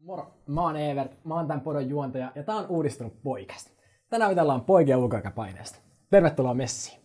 Moro, mä oon Evert, mä oon tän podon juontaja ja tää on uudistunut podcast. Tänään jutellaan poikien ulkoaikapaineesta. Tervetuloa messiin!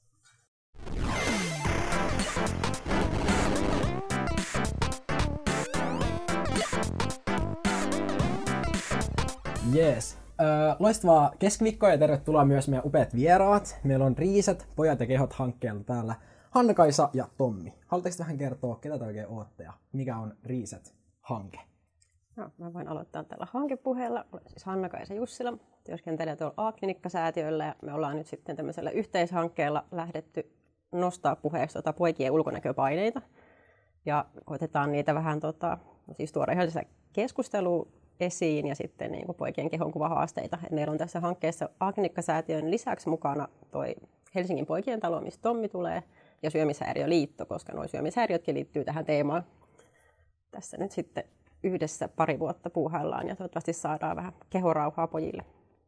Jees. Loistavaa keskiviikkoa ja tervetuloa myös meidän upeat vieraat. Meillä on Riiset, pojat ja kehot hankkeelta täällä Hanna-Kaisa ja Tommi. Haluatteko vähän kertoa, ketä te oikein ootte ja mikä on Riiset-hanke? No, mä voin aloittaa tällä hankepuheella. Olen siis Hanna-Kaisa Jussila, työskentelen tuolla A-klinikkasäätiöllä ja me ollaan nyt sitten tämmöisellä yhteishankkeella lähdetty nostaa puheeksi poikien ulkonäköpaineita. Ja koitetaan niitä vähän siis tuoda ihan keskustelua esiin ja sitten niin kuin poikien kehonkuvahaasteita. Et meillä on tässä hankkeessa A-klinikkasäätiön lisäksi mukana toi Helsingin poikien talo, mistä Tommi tulee, ja Syömishäiriöliitto, koska nuo syömishäiriötkin liittyy tähän teemaan. Tässä nyt sitten yhdessä pari vuotta puuhaillaan ja toivottavasti saadaan vähän kehorauhaa pojille.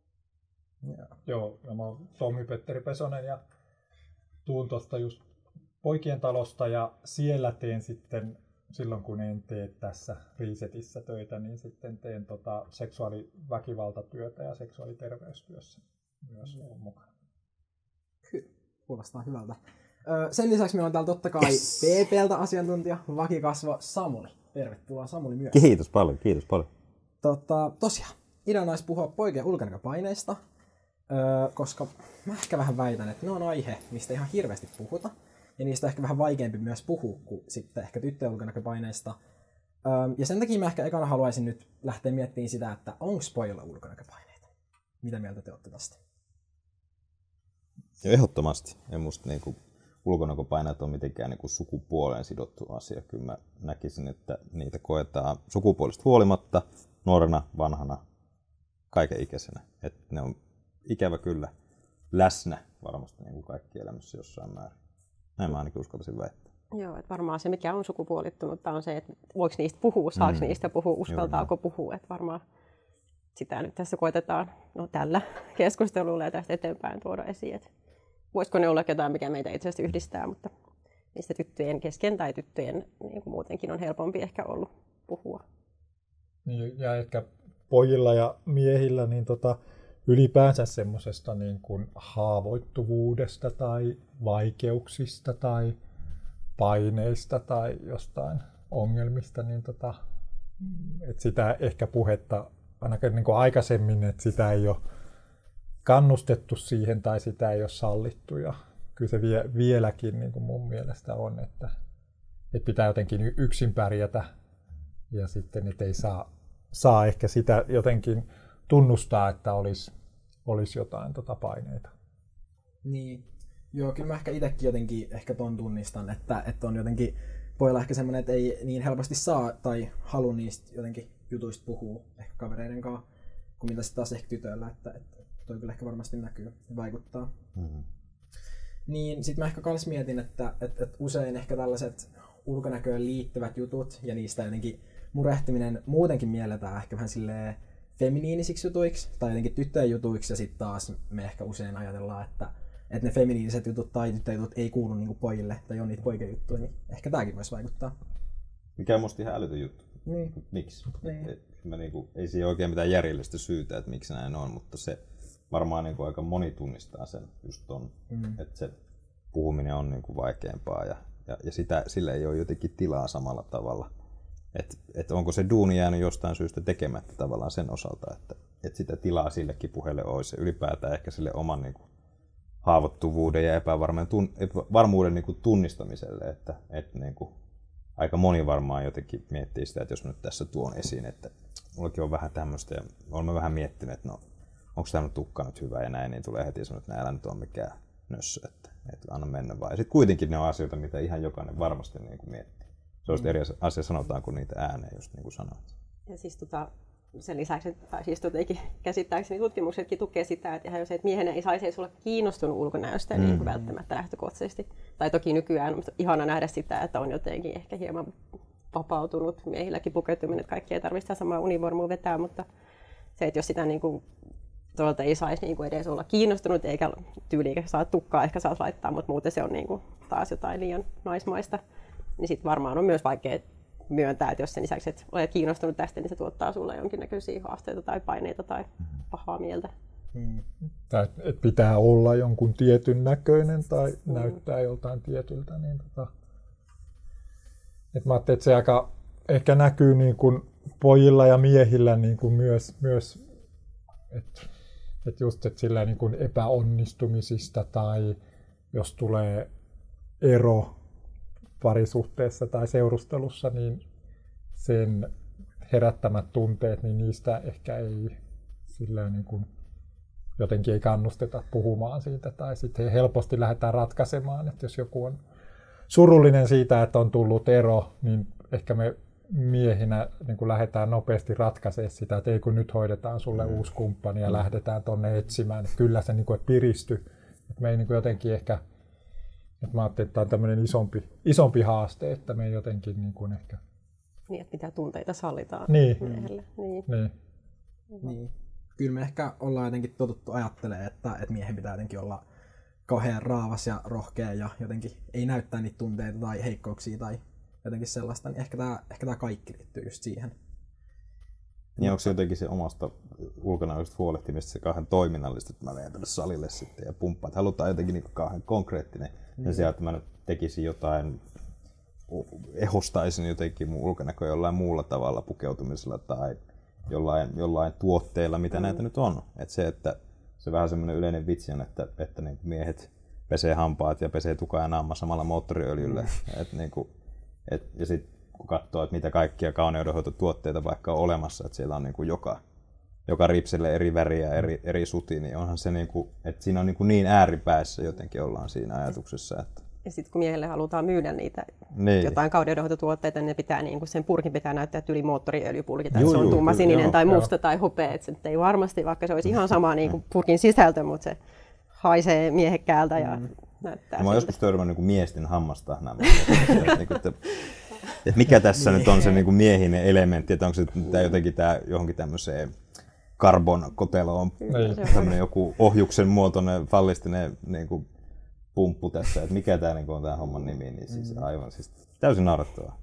Joo, mä oon Tommi-Petteri Pesonen ja tuun tuosta just poikien talosta ja siellä teen sitten, silloin kun en tee tässä Riisetissä töitä, niin sitten teen seksuaaliväkivaltatyötä ja seksuaaliterveystyössä myös mukana. Kyllä, kuulostaa hyvältä. Sen lisäksi meillä on täällä totta kai PP:ltä asiantuntija, vakikasvo Samuli. Tervetuloa Samuli myös. Kiitos paljon, kiitos paljon. Tosiaan, ideana olisi puhua poikien ulkonäköpaineista, koska mä ehkä vähän väitän, että ne on aihe, mistä ihan hirveästi puhuta. Ja niistä on ehkä vähän vaikeampi myös puhua kuin sitten ehkä tyttöjen ulkonäköpaineista. Ja sen takia mä ehkä ekana haluaisin nyt lähteä miettimään sitä, että onko pojilla ulkonäköpaineita? Mitä mieltä te olette tästä? Ehdottomasti. Ei musta ulkonäköpaineet on mitenkään sukupuoleen sidottu asia. Kyllä mä näkisin, että niitä koetaan sukupuolista huolimatta, nuorena, vanhana, kaikenikäisenä. Että ne on ikävä kyllä läsnä varmasti kaikki elämässä jossain määrin. Näin mä ainakin uskaltaisin väittää. Joo, että varmaan se mikä on sukupuolittunutta on se, että voiko niistä puhua, saako niistä puhua, uskaltaako puhua. Että varmaan sitä nyt tässä koetetaan tällä keskustelulla ja tästä eteenpäin tuoda esiin. Että voisiko ne olla jotain, mikä meitä itse asiassa yhdistää, mutta niistä tyttöjen kesken tai tyttöjen niin kuin muutenkin on helpompi ehkä ollut puhua. Niin, ja ehkä pojilla ja miehillä niin ylipäänsä semmoisesta niin kuin haavoittuvuudesta tai vaikeuksista tai paineista tai jostain ongelmista, niin että sitä ehkä puhetta ainakin niin kuin aikaisemmin, että sitä ei ole kannustettu siihen tai sitä ei ole sallittu. Ja kyllä se vieläkin niin kuin mun mielestä on, että pitää jotenkin yksin pärjätä ja sitten että ei saa ehkä sitä jotenkin tunnustaa, että olisi jotain paineita. Niin. Joo, kyllä mä ehkä itsekin jotenkin ton tunnistan, että on jotenkin pojilla ehkä semmoinen, että ei niin helposti saa tai halua niistä jotenkin jutuista puhua ehkä kavereiden kanssa, kuin mitä sitten taas ehkä tytöillä, että toi kyllä ehkä varmasti näkyy ja vaikuttaa. Mm-hmm. Niin sit mä ehkä kans mietin, että usein ehkä tällaiset ulkonäköön liittyvät jutut ja niistä jotenkin murehtiminen muutenkin mielletään ehkä vähän silleen feminiinisiksi jutuiksi tai jotenkin tyttöjen jutuiksi ja sitten taas me ehkä usein ajatellaan, että ne feminiiniset jutut tai tyttöjen jutut ei kuulu niinku pojille tai on niitä poikien juttuja, niin ehkä tääkin voisi vaikuttaa. Mikä on musta ihan älytön juttu. Niin. Miksi? Niin. Ei siinä oikein mitään järjellistä syytä, että miksi näin on, mutta se varmaan aika moni tunnistaa sen just ton, että se puhuminen on vaikeampaa ja sillä ei ole jotenkin tilaa samalla tavalla. Että onko se duuni jäänyt jostain syystä tekemättä tavallaan sen osalta, että sitä tilaa sillekin puheelle olisi ylipäätään ehkä sille oman haavoittuvuuden ja epävarmuuden tunnistamiselle, että aika moni varmaan jotenkin miettii sitä, että jos mä nyt tässä tuon esiin, että mullakin on vähän tämmöistä ja olemme vähän miettineet, että no onko tämä tukka nyt hyvä ja näin, niin tulee heti sanoa, että älä nyt ole mikään nössö, että anna mennä vaan. Ja sitten kuitenkin ne on asioita, mitä ihan jokainen varmasti miettii. Se olisi eri asia sanotaanko niitä ääneen, just niin kuin sanoit. Ja siis sen lisäksi, tai siis käsittääkseni tutkimuksetkin tukee sitä, että jos miehenä ei saisi edes olla kiinnostunut ulkonäöstä niin välttämättä lähtökohtaisesti. Tai toki nykyään on ihana nähdä sitä, että on jotenkin ehkä hieman vapautunut miehilläkin pukeutuminen, että kaikki ei tarvitse sitä samaa univormua vetää, mutta se, että jos sitä tuolta ei saisi edes olla kiinnostunut eikä tyyliin saa tukkaa, ehkä saa laittaa, mutta muuten se on taas jotain liian naismaista, niin sitten varmaan on myös vaikea myöntää, että jos sen lisäksi et olet kiinnostunut tästä, niin se tuottaa sulle jonkinnäköisiä haasteita tai paineita tai pahaa mieltä. Tai että pitää olla jonkun tietyn näköinen tai näyttää joltain tietyltä. Niin että mä ajattelin, että se aika ehkä näkyy niin kuin pojilla ja miehillä niin kuin myös että just että sillä niin kuin epäonnistumisista tai jos tulee ero parisuhteessa tai seurustelussa, niin sen herättämät tunteet, niin niistä ehkä ei sillä niin kuin jotenkin ei kannusteta puhumaan siitä tai sitten helposti lähdetään ratkaisemaan, että jos joku on surullinen siitä, että on tullut ero, niin ehkä me miehinä niin kuin lähdetään nopeasti ratkaisemaan sitä, että ei kun nyt hoidetaan sulle uusi kumppani ja lähdetään tonne etsimään, että kyllä se niin kuin piristy, että me ei niin kuin jotenkin ehkä, että mä ajattelin, että tämä on tämmöinen isompi haaste, että me ei jotenkin niin kuin ehkä... Niin, että mitä tunteita sallitaan miehelle. Niin. Kyllä me ehkä ollaan jotenkin totuttu ajattelemaan, että miehen pitää jotenkin olla kauhean raavas ja rohkea ja jotenkin ei näyttää niitä tunteita tai heikkouksia tai jotenkin sellaista, niin ehkä tää kaikki liittyy just siihen. Niin onko se jotenkin se omasta ulkonäöstä huolehtimista se kauhean toiminnallista, että mä menen tänne salille sitten ja pumppaan, että halutaan jotenkin niin kauhean konkreettinen. Ja se, että mä nyt tekisin jotain, ehostaisin jotenkin mun ulkonäköä jollain muulla tavalla pukeutumisella tai jollain tuotteilla, mitä näitä nyt on. Että se vähän semmoinen yleinen vitsi on, että niin miehet pesee hampaat ja pesee tuka ja naama samalla moottoriöljyllä. Ja sitten kun katsoo, että mitä kaikkia kauneudenhoitotuotteita vaikka on olemassa, että siellä on niin kuin joka ripselle eri väriä, eri suti, niin onhan se niin kuin, että siinä on niin ääripäässä jotenkin ollaan siinä ajatuksessa. Että... Ja sitten kun miehelle halutaan myydä niitä jotain kauneudenhoitotuotteita, niin ne pitää, niin kuin sen purkin pitää näyttää yli moottoriöljypulki, tai se on tummasininen tai musta tai hopea. Että se ei varmasti, vaikka se olisi ihan sama niin kuin purkin sisältö, mutta se haisee miehekkäältä ja näyttää. Mä oon joskus törmännyt niin miesten hammastahnaa. Että mikä tässä nyt on se niin kuin miehinen elementti, että onko se jotenkin johonkin tämmöiseen karbonkoteloon tämmöinen joku ohjuksen muotoinen fallistinen niin kuin pumppu tässä, että mikä tämä niin kuin on tämä homman nimi, niin siis aivan siis täysin naurettavaa.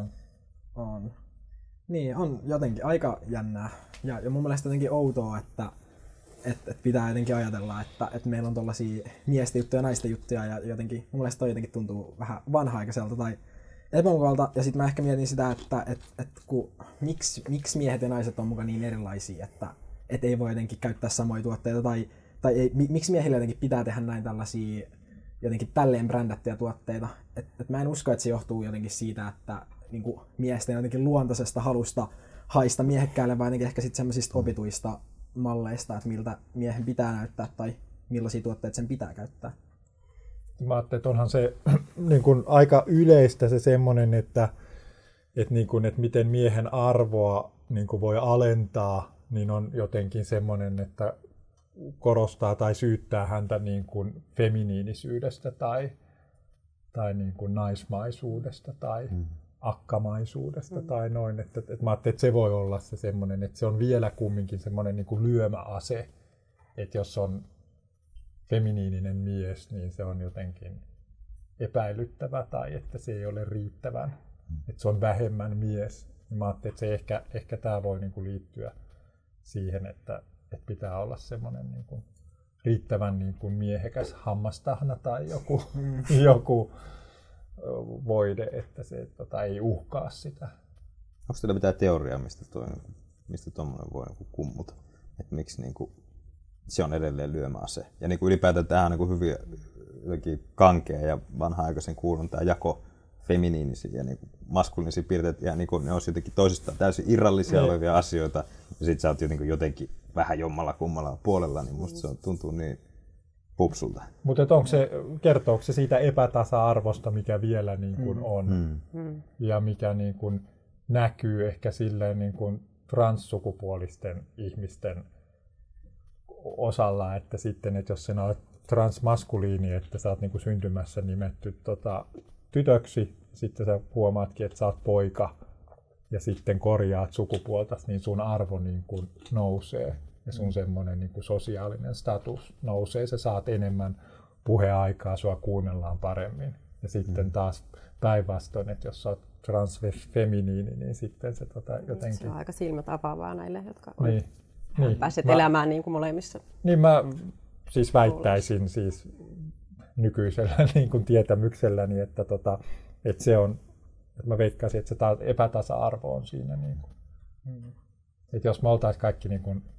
On. Niin, on jotenkin aika jännää ja mun mielestä jotenkin outoa, että pitää jotenkin ajatella, että meillä on tollaisia miesten juttuja ja naisten juttuja ja jotenkin mun mielestä toi jotenkin tuntuu vähän vanha-aikaiselta tai epämukavalta, ja sitten mä ehkä mietin sitä, että miksi miehet ja naiset on mukaan niin erilaisia, että ei voi jotenkin käyttää samoja tuotteita, tai miksi miehillä jotenkin pitää tehdä näin tällaisia jotenkin tälleen brändättyjä tuotteita. Et mä en usko, että se johtuu jotenkin siitä, että niinku miesten jotenkin luontaisesta halusta haista miehekkäälle, vaan jotenkin ehkä sitten semmoisista opituista malleista, että miltä miehen pitää näyttää tai millaisia tuotteita sen pitää käyttää. Mä ajattelin, että onhan se niin kuin aika yleistä se semmoinen, että miten miehen arvoa niin kuin voi alentaa, niin on jotenkin semmoinen, että korostaa tai syyttää häntä niin kuin feminiinisyydestä tai niin kuin naismaisuudesta tai akkamaisuudesta tai noin. Että mä ajattelin, että se voi olla se semmoinen, että se on vielä kumminkin semmoinen niin kuin lyömäase, että jos on feminiininen mies, niin se on jotenkin epäilyttävä tai että se ei ole riittävän, että se on vähemmän mies. Mä ajattelin, että se ehkä tämä voi niinku liittyä siihen, että pitää olla semmoinen niinku riittävän niinku miehekäs hammastahna tai joku voide, että se ei uhkaa sitä. Onko teillä mitään teoriaa, mistä tuommoinen voi kummuta? Että miksi niinku se on edelleen lyömäase. Ja niin kuin ylipäätään tämähän on niin kuin hyvin jotenkin kankea ja vanha-aikaisen kuulun tämä jako feminiinisiä ja niin kuin maskuliinisia piirteitä. Ja niin kuin ne on jotenkin toisistaan täysin irrallisia olevia asioita. Ja sit sä oot jotenkin vähän jommalla kummalla puolella, niin musta se tuntuu niin pupsulta. Mutta kertooko se siitä epätasa-arvosta, mikä vielä niin kuin on? Ja mikä niin kuin näkyy ehkä silleen niin kuin transsukupuolisten ihmisten osalla, että sitten, että jos sinä olet transmaskuliini, että sä oot niinku syntymässä nimetty tytöksi, sitten sä huomaatkin, että sä oot poika ja sitten korjaat sukupuolta, niin sun arvo niinku nousee ja sun semmoinen niinku sosiaalinen status nousee, sä saat enemmän puheaikaa, sua kuunnellaan paremmin. Ja sitten taas päinvastoin, että jos sä oot transfeminiini, niin sitten se jotenkin... Se on aika silmät avaavaa näille, jotka niin, päässeet elämään niin kuin molemmissa. Niin mä siis väittäisin siis nykyisellä niin kuin tietämykselläni, että se on, että mä veikkaisin, että se epätasa-arvo on siinä. Niin kuin. Että jos me oltaisiin kaikki niin kuin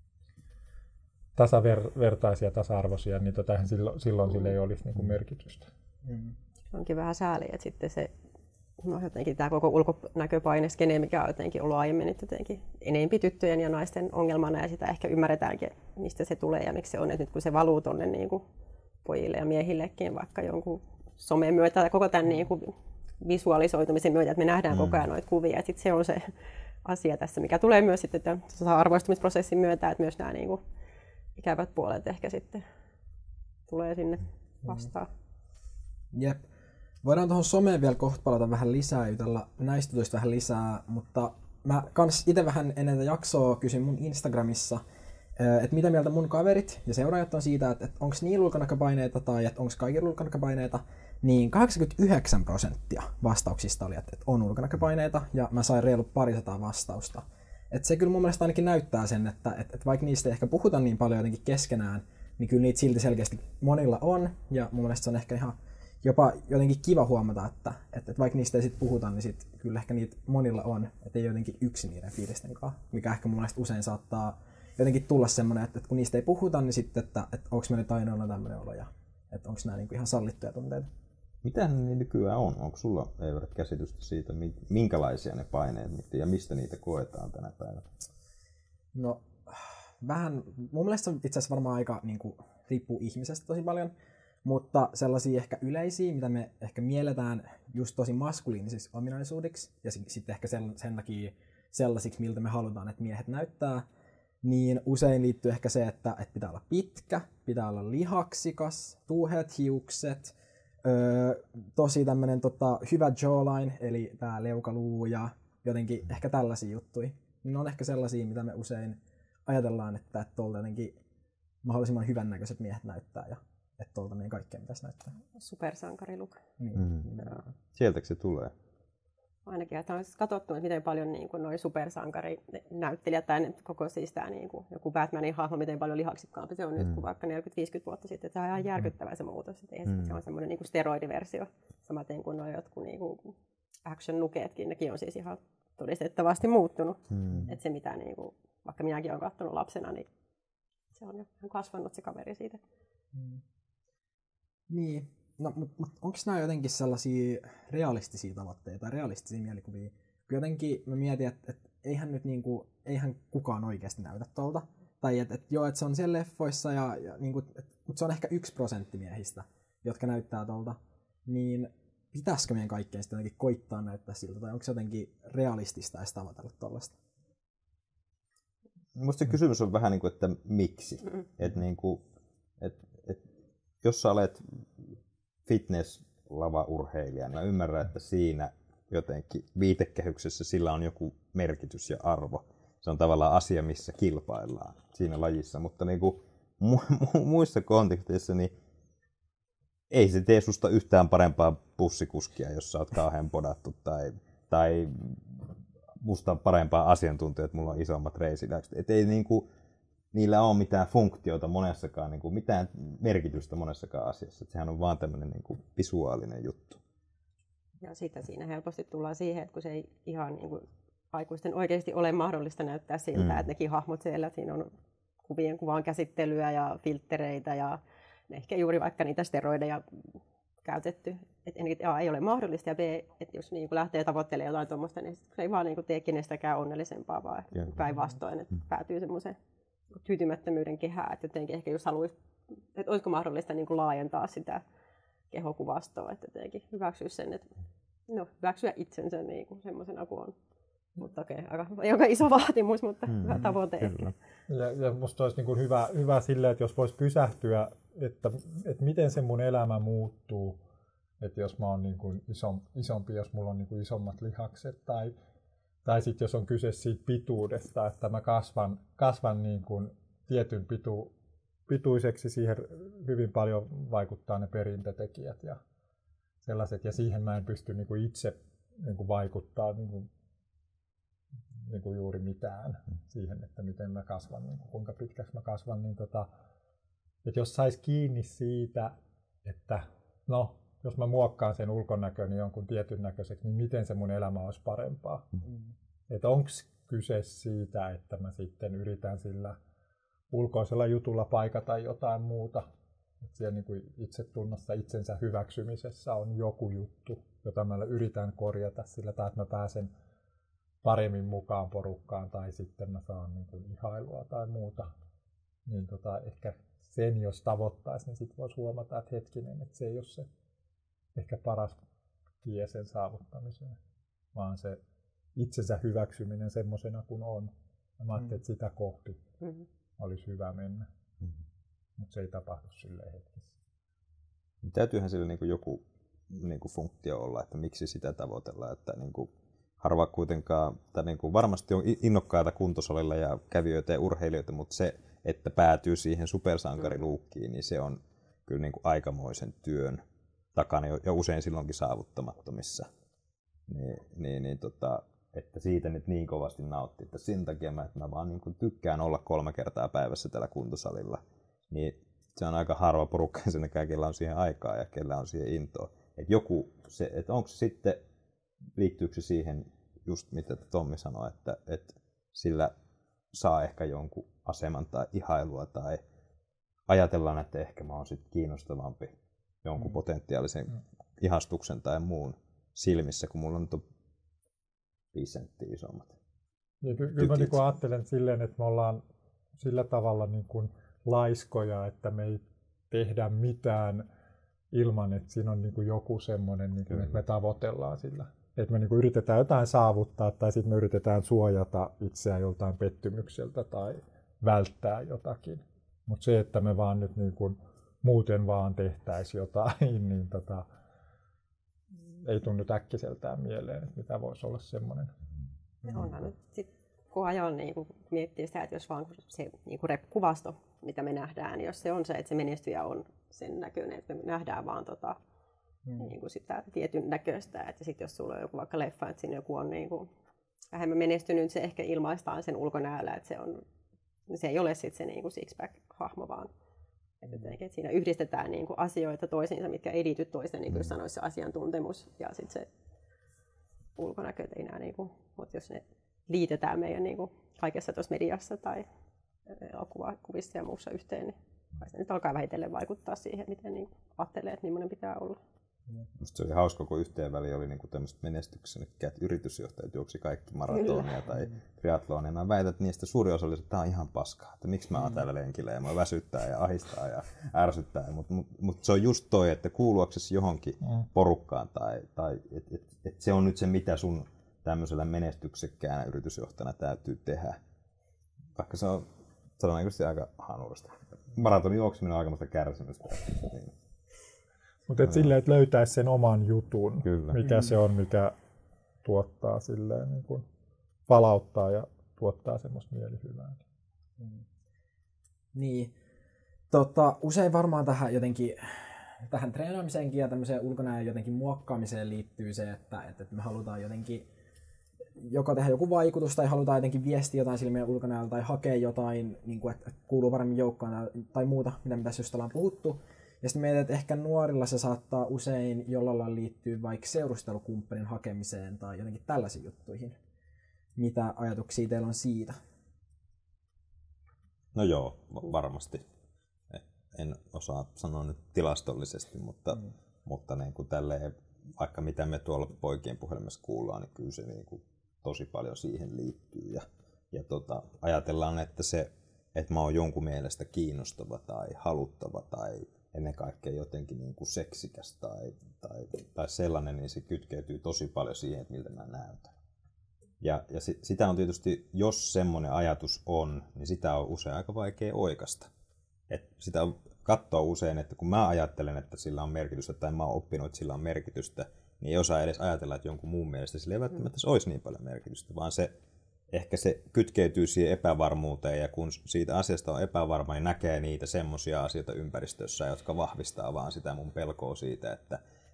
tasavertaisia, tasa-arvoisia, niin silloin sille ei olisi niin kuin merkitystä. Onkin vähän sääli, että sitten se jotenkin tämä koko ulkonäköpaineskene, mikä on jotenkin ollut aiemmin nyt jotenkin enempi tyttöjen ja naisten ongelmana, ja sitä ehkä ymmärretäänkin, mistä se tulee ja miksi se on, että nyt kun se valuu tuonne niin kuin pojille ja miehillekin vaikka jonkun somen myötä tai koko tämän niin kuin visualisoitumisen myötä, että me nähdään koko ajan noita kuvia, että sitten se on se asia tässä, mikä tulee myös sitten tämän arvoistumisprosessin myötä, että myös nämä niin kuin ikävät puolet ehkä sitten tulee sinne vastaan. Jep. Voidaan tuohon someen vielä kohta palata vähän lisää, jutella näistä jutuista vähän lisää, mutta mä kans itse vähän ennen tätä jaksoa kysyin mun Instagramissa, että mitä mieltä mun kaverit ja seuraajat on siitä, että onko niillä ulkonäköpaineita tai että onko kaikilla ulkonäköpaineita, niin 89% vastauksista oli, että on ulkonäköpaineita, ja mä sain reilu 200 vastausta. Et se kyllä mun mielestä ainakin näyttää sen, että vaikka niistä ei ehkä puhuta niin paljon jotenkin keskenään, niin kyllä niitä silti selkeästi monilla on, ja mun mielestä se on ehkä ihan jopa jotenkin kiva huomata, että vaikka niistä ei sit puhuta, niin sit kyllä ehkä niitä monilla on, että ei jotenkin yksin niiden fiilisten kanssa, mikä ehkä mun mielestä usein saattaa jotenkin tulla semmoinen, että kun niistä ei puhuta, niin sitten, että onko me nyt ainoana tämmöinen olo, ja että onko nämä niinku ihan sallittuja tunteita. Mitähän ne nykyään on? Onko sulla, Eivert, käsitystä siitä, minkälaisia ne paineet ja mistä niitä koetaan tänä päivänä? No, vähän, mun mielestä se on itse asiassa varmaan aika niin riippuu ihmisestä tosi paljon, mutta sellaisia ehkä yleisiä, mitä me ehkä mielletään just tosi maskuliinisiksi ominaisuudiksi, ja sitten ehkä sen takia sellaisiksi, miltä me halutaan, että miehet näyttää, niin usein liittyy ehkä se, että pitää olla pitkä, pitää olla lihaksikas, tuuheat hiukset, tosi tämmönen hyvä jawline, eli tää leukaluu ja jotenkin ehkä tällaisia juttuja. Ne on ehkä sellaisia, mitä me usein ajatellaan, että tuolta jotenkin mahdollisimman hyvännäköiset miehet näyttää ja että tuolta meidän kaikkea pitäisi näyttää. Supersankariluk. Niin. Sieltäkö se tulee? Ainakin, että on katsottu, että miten paljon niin nuo supersankarinäyttelijät tai koko siis tämä niin joku Batmanin hahmo, miten paljon lihaksikkaampi se on nyt kuin vaikka 40-50 vuotta sitten. Että se on ihan järkyttävä se muutos. Se on semmoinen niin steroidiversio, samaten kuin nuo jotkut niin action-nukeetkin, nekin on siis ihan todistettavasti muuttunut. Että se mitä, niin kuin, vaikka minäkin olen katsonut lapsena, niin se on jo kasvanut se kaveri siitä. Niin. No, mutta onko nämä jotenkin sellaisia realistisia tavoitteita, realistisia mielikuvia? Kun jotenkin mä mietin, että eihän nyt niinku, eihän kukaan oikeasti näytä tuolta. Tai että joo, että se on siellä leffoissa, niinku, mutta se on ehkä 1% miehistä, jotka näyttää tuolta. Niin pitäisikö meidän kaikkeen sitten jotenkin koittaa näyttää siltä, tai onko se jotenkin realistista edes tavoitella tuollaista? Minusta se kysymys on vähän niin kuin, että miksi. Että niinku, jos sä olet fitness-lavaurheilija, niin mä ymmärrän, että siinä jotenkin viitekehyksessä sillä on joku merkitys ja arvo. Se on tavallaan asia, missä kilpaillaan siinä lajissa, mutta niin kuin muissa konteksteissa niin ei se tee susta yhtään parempaa bussikuskia, jos sä oot kauhean podattu tai musta parempaa asiantuntijaa, että mulla on isommat reisilääkset. Et ei niinku niillä ole mitään funktiota monessakaan, niinku mitään merkitystä monessakaan asiassa. Et sehän on vaan tämmöinen niinku visuaalinen juttu. Ja sitten siinä helposti tullaan siihen, että kun se ei ihan niinku aikuisten oikeasti ole mahdollista näyttää siltä, että nekin hahmot siellä, että siinä on kuvien kuvan käsittelyä ja filttereitä ja ehkä juuri vaikka niitä steroideja käytetty. Että A ei ole mahdollista ja B, että jos niin lähtee tavoittelemaan jotain tuommoista, niin se ei vaan niin tee kenestäkään onnellisempaa, vaan päinvastoin, että päätyy semmoiseen tyytymättömyyden kehään. Että jotenkin ehkä jos haluaisi, että olisiko mahdollista niin laajentaa sitä kehokuvastoa, että jotenkin hyväksyä sen, että hyväksyä itsensä niin semmoisena kuin on. Mutta okei, aika iso vaatimus, mutta hyvä tavoite ehkä. Ja musta olisi niin hyvä silleen, että jos voisi pysähtyä, että miten se mun elämä muuttuu, että jos mä oon niin kuin isompi, jos mulla on niin kuin isommat lihakset, tai sitten jos on kyse siitä pituudesta, että mä kasvan niin kuin tietyn pituiseksi, siihen hyvin paljon vaikuttaa ne perintötekijät ja sellaiset, ja siihen mä en pysty niin kuin niin kuin vaikuttaa niin kuin juuri mitään siihen, että miten mä kasvan, niin kuin kuinka pitkäksi mä kasvan. Niin että jos sais kiinni siitä, että no, jos mä muokkaan sen ulkonäköni jonkun tietyn näköiseksi, niin miten se mun elämä olisi parempaa. Että onko kyse siitä, että mä sitten yritän sillä ulkoisella jutulla paikata jotain muuta. Että siellä niin kuin itsetunnossa, itsensä hyväksymisessä on joku juttu, jota mä yritän korjata sillä, tai että mä pääsen paremmin mukaan porukkaan, tai sitten mä saan niin kuin ihailua tai muuta. Niin ehkä sen jos tavoittaisi, niin sitten voisi huomata, että hetkinen, että se ei ole se ehkä paras tie sen saavuttamiseen, vaan se itsensä hyväksyminen semmoisena kuin on. Ja mä ajattelin, että sitä kohti olisi hyvä mennä, mutta se ei tapahdu silleen hetkessä. Täytyyhän sillä niin kuin joku niin kuin funktio olla, että miksi sitä tavoitellaan, että niin kuin harva kuitenkaan, tai niin kuin varmasti on innokkaita kuntosalilla ja kävijöitä ja urheilijoita, mutta se, että päätyy siihen supersankariluukkiin, niin se on kyllä niin kuin aikamoisen työn takana ja usein silloinkin saavuttamattomissa. Että siitä nyt niin kovasti nauttii, että sen takia että mä vaan niin kuin tykkään olla 3 kertaa päivässä tällä kuntosalilla, niin se on aika harva porukka ensinnäkään, kellä on siihen aikaa ja kellä on siihen intoa. Että joku, että onko se sitten, liittyykö se siihen just mitä Tommi sanoi, että sillä saa ehkä jonkun aseman tai ihailua tai ajatellaan, että ehkä mä oon sitten kiinnostavampi jonkun potentiaalisen ihastuksen tai muun silmissä, kun mulla nyt on 5 senttiä isommat. Ja kyllä mä niin ajattelen silleen, että me ollaan sillä tavalla niin kuin laiskoja, että me ei tehdä mitään ilman, että siinä on niin kuin joku semmoinen, niin kuin, että me tavoitellaan sillä. Että me niin kuin yritetään jotain saavuttaa tai sitten me yritetään suojata itseään joltain pettymykseltä tai välttää jotakin. Mutta se, että me vaan nyt niin kuin muuten vaan tehtäisiin jotain, niin ei tunnu äkkiseltään mieleen, että mitä voisi olla semmoinen. Onhan nyt sitten kun ajan niin miettii sitä, että jos vaan se niin kuvasto, mitä me nähdään, niin jos se on se, että se menestyjä on sen näköinen, että me nähdään vaan niin kuin sitä tietyn näköistä, että sitten jos sulla on joku vaikka leffa, että siinä joku on niin kuin vähemmän menestynyt, se ehkä ilmaistaan sen ulkonäöllä, että se ei ole sitten se niin kuin six-pack-hahmo, vaan että siinä yhdistetään niin kuin asioita toisiinsa, mitkä ei liity toiseen, niin kuin sanoisi se asiantuntemus ja sitten se ulkonäkö ei enää, niin kuin, mutta jos ne liitetään meidän niin kuin kaikessa tuossa mediassa tai elokuvissa ja muussa yhteen, niin se nyt alkaa vähitellen vaikuttaa siihen, miten niin ajattelee, että millainen pitää olla. Musta se oli hauska, kun yhteen väliin oli niinku tämmöiset menestyksekkäät yritysjohtajat juoksi kaikki maratonia tai triathlonia. Mä väitän, että niistä suuri osa oli, että tää on ihan paskaa, että miksi mä oon täällä lenkillä ja mä väsyttää ja ahistaa ja ärsyttää. Mutta se on just toi, että kuuluaksesi johonkin porukkaan tai että se on nyt se, mitä sun tämmöisellä menestyksekkäänä yritysjohtajana täytyy tehdä. Vaikka se on todennäköisesti aika hanurista. Maratonin juokseminen on aikamoista kärsimystä. Niin. Mutta silleen, että löytäisi sen oman jutun, Kyllä. mikä se on, mikä tuottaa silleen, niin kuin palauttaa ja tuottaa semmoista mielihyvää. Niin. Usein varmaan tähän treenaamiseenkin ja tämmöiseen ulkonäön jotenkin muokkaamiseen liittyy se, että me halutaan jotenkin joko tehdä joku vaikutus tai halutaan jotenkin viestiä jotain silmien ulkonäöllä tai hakea jotain, niin kuin, että kuuluu paremmin joukkoon tai muuta, mitä tässä just ollaan puhuttu. Ja sitten mietin, että ehkä nuorilla se saattaa usein jollain lailla liittyä vaikka seurustelukumppanin hakemiseen tai jotenkin tällaisiin juttuihin. Mitä ajatuksia teillä on siitä? No joo, varmasti. En osaa sanoa nyt tilastollisesti, mutta niin kuin tälleen, vaikka mitä me tuolla poikien puhelimessa kuullaan, niin kyllä se niin kuin tosi paljon siihen liittyy. Ja ajatellaan, että että mä oon jonkun mielestä kiinnostava tai haluttava tai ennen kaikkea jotenkin niin kuin seksikäs tai sellainen, niin se kytkeytyy tosi paljon siihen, että miltä mä näytän. Ja sitä on tietysti, jos semmoinen ajatus on, niin sitä on usein aika vaikea oikaista. Sitä on katsoa usein, että kun mä ajattelen, että sillä on merkitystä tai mä oon oppinut, että sillä on merkitystä, niin ei osaa edes ajatella, että jonkun muun mielestä sillä ei välttämättä olisi niin paljon merkitystä, vaan ehkä se kytkeytyy siihen epävarmuuteen, ja kun siitä asiasta on epävarma, niin näkee niitä semmoisia asioita ympäristössä, jotka vahvistaa vaan sitä mun pelkoa siitä, että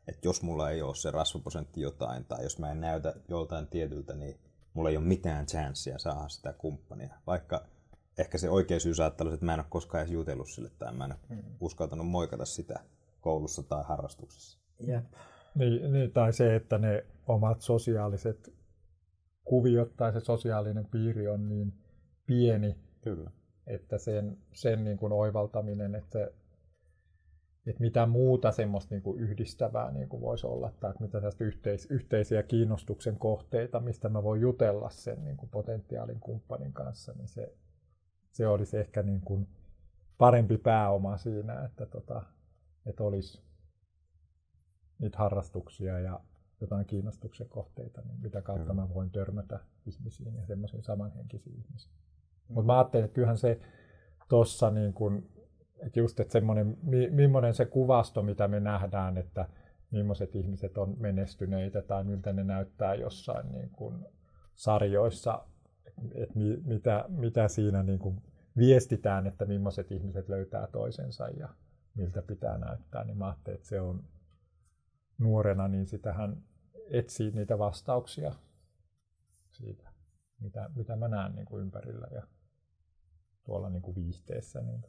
että jos mulla ei ole se rasvaprosentti jotain, tai jos mä en näytä joltain tietyltä, niin mulla ei ole mitään chanssia saada sitä kumppania. Vaikka ehkä se oikea syy saattaa olla, että mä en ole koskaan edes jutellut sille, tai mä en ole uskaltanut moikata sitä koulussa tai harrastuksessa. Jep. Niin, tai se, että ne omat sosiaaliset kuviot tai se sosiaalinen piiri on niin pieni, Kyllä. että sen niin kuin oivaltaminen, että mitä muuta semmoista niin kuin yhdistävää niin kuin voisi olla, tai että mitä yhteisiä kiinnostuksen kohteita, mistä mä voin jutella sen niin kuin potentiaalin kumppanin kanssa, niin se olisi ehkä niin kuin parempi pääoma siinä, että olisi niitä harrastuksia ja jotain kiinnostuksen kohteita, niin mitä kautta mä voin törmätä ihmisiin ja semmoisiin samanhenkisiin ihmisiin. Mutta mä ajattelin, että kyllähän se tuossa, niin kun, että just että semmoinen, millainen se kuvasto, mitä me nähdään, että millaiset ihmiset on menestyneitä tai miltä ne näyttää jossain niin kun sarjoissa, että mitä siinä niin kun viestitään, että millaiset ihmiset löytää toisensa ja miltä pitää näyttää, niin mä ajattelin, että se on nuorena, niin sitähän etsii niitä vastauksia siitä, mitä mä näen niin kuin ympärillä ja tuolla niin kuin viihteessä. Niin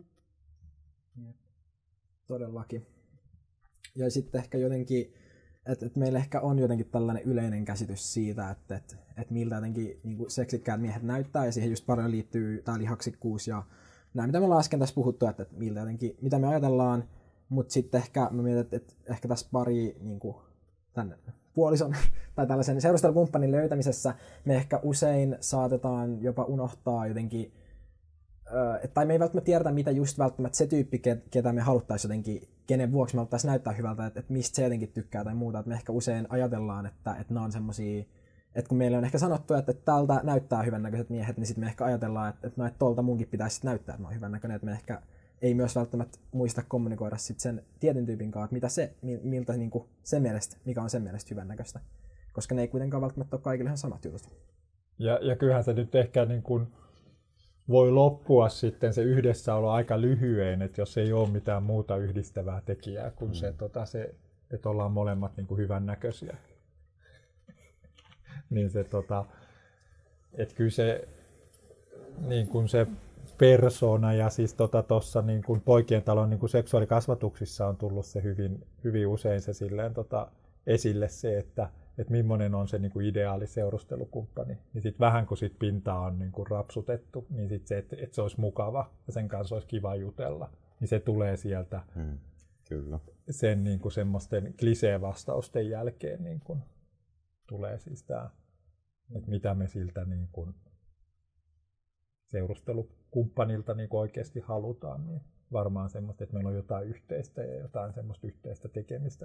Todellakin. Ja sitten ehkä jotenkin, että meillä ehkä on jotenkin tällainen yleinen käsitys siitä, että miltä jotenkin niin kuin seksikkäät miehet näyttää, ja siihen just paljon liittyy tämä lihaksikkuus ja nämä, mitä me ollaan äsken tässä puhuttu, että miltä jotenkin, mitä me ajatellaan. Mutta sitten ehkä mä mietin, että ehkä tässä pari niin tämän puolison tai tällaisen seurustelukumppanin löytämisessä me ehkä usein saatetaan jopa unohtaa jotenkin, tai me ei välttämättä tiedetä, mitä just välttämättä se tyyppi, ketä me haluttaisiin jotenkin, kenen vuoksi me haluttaisiin näyttää hyvältä, että mistä se jotenkin tykkää tai muuta. Että me ehkä usein ajatellaan, että nämä on semmosia, että kun meille on ehkä sanottu, että tältä näyttää hyvännäköiset miehet, niin sitten me ehkä ajatellaan, että tolta munkin pitäisi näyttää, että mä oon hyvännäköinen, että me ehkä ei myös välttämättä muista kommunikoida sit sen tietyn tyypin kanssa, että miltä niinku sen mielestä, mikä on sen mielestä hyvännäköistä. Koska ne ei kuitenkaan välttämättä ole kaikille ihan samat jutut. Ja kyllähän se nyt ehkä niin kuin voi loppua sitten se yhdessäolo aika lyhyen, että jos ei ole mitään muuta yhdistävää tekijää kuin se, että ollaan molemmat niin kuin hyvännäköisiä. Niin se, että kyllä se, niin kuin se persona ja siis tuossa niin kuin poikien talon niin kuin seksuaalikasvatuksissa on tullut se hyvin usein se silleen esille se, että millainen on se niin kuin ideaali seurustelukumppani. Niin sit vähän kun sit pintaa on niin kuin rapsutettu, niin sit se, että se olisi mukava ja sen kanssa olisi kiva jutella, niin se tulee sieltä Kyllä. sen niin kuin semmoisten klisee-vastausten jälkeen niin kuin tulee siis tämä, että mitä me siltä niin kuin seurustelukumppanilta niin kuin oikeasti halutaan, niin varmaan semmoista, että meillä on jotain yhteistä ja jotain semmoista yhteistä tekemistä.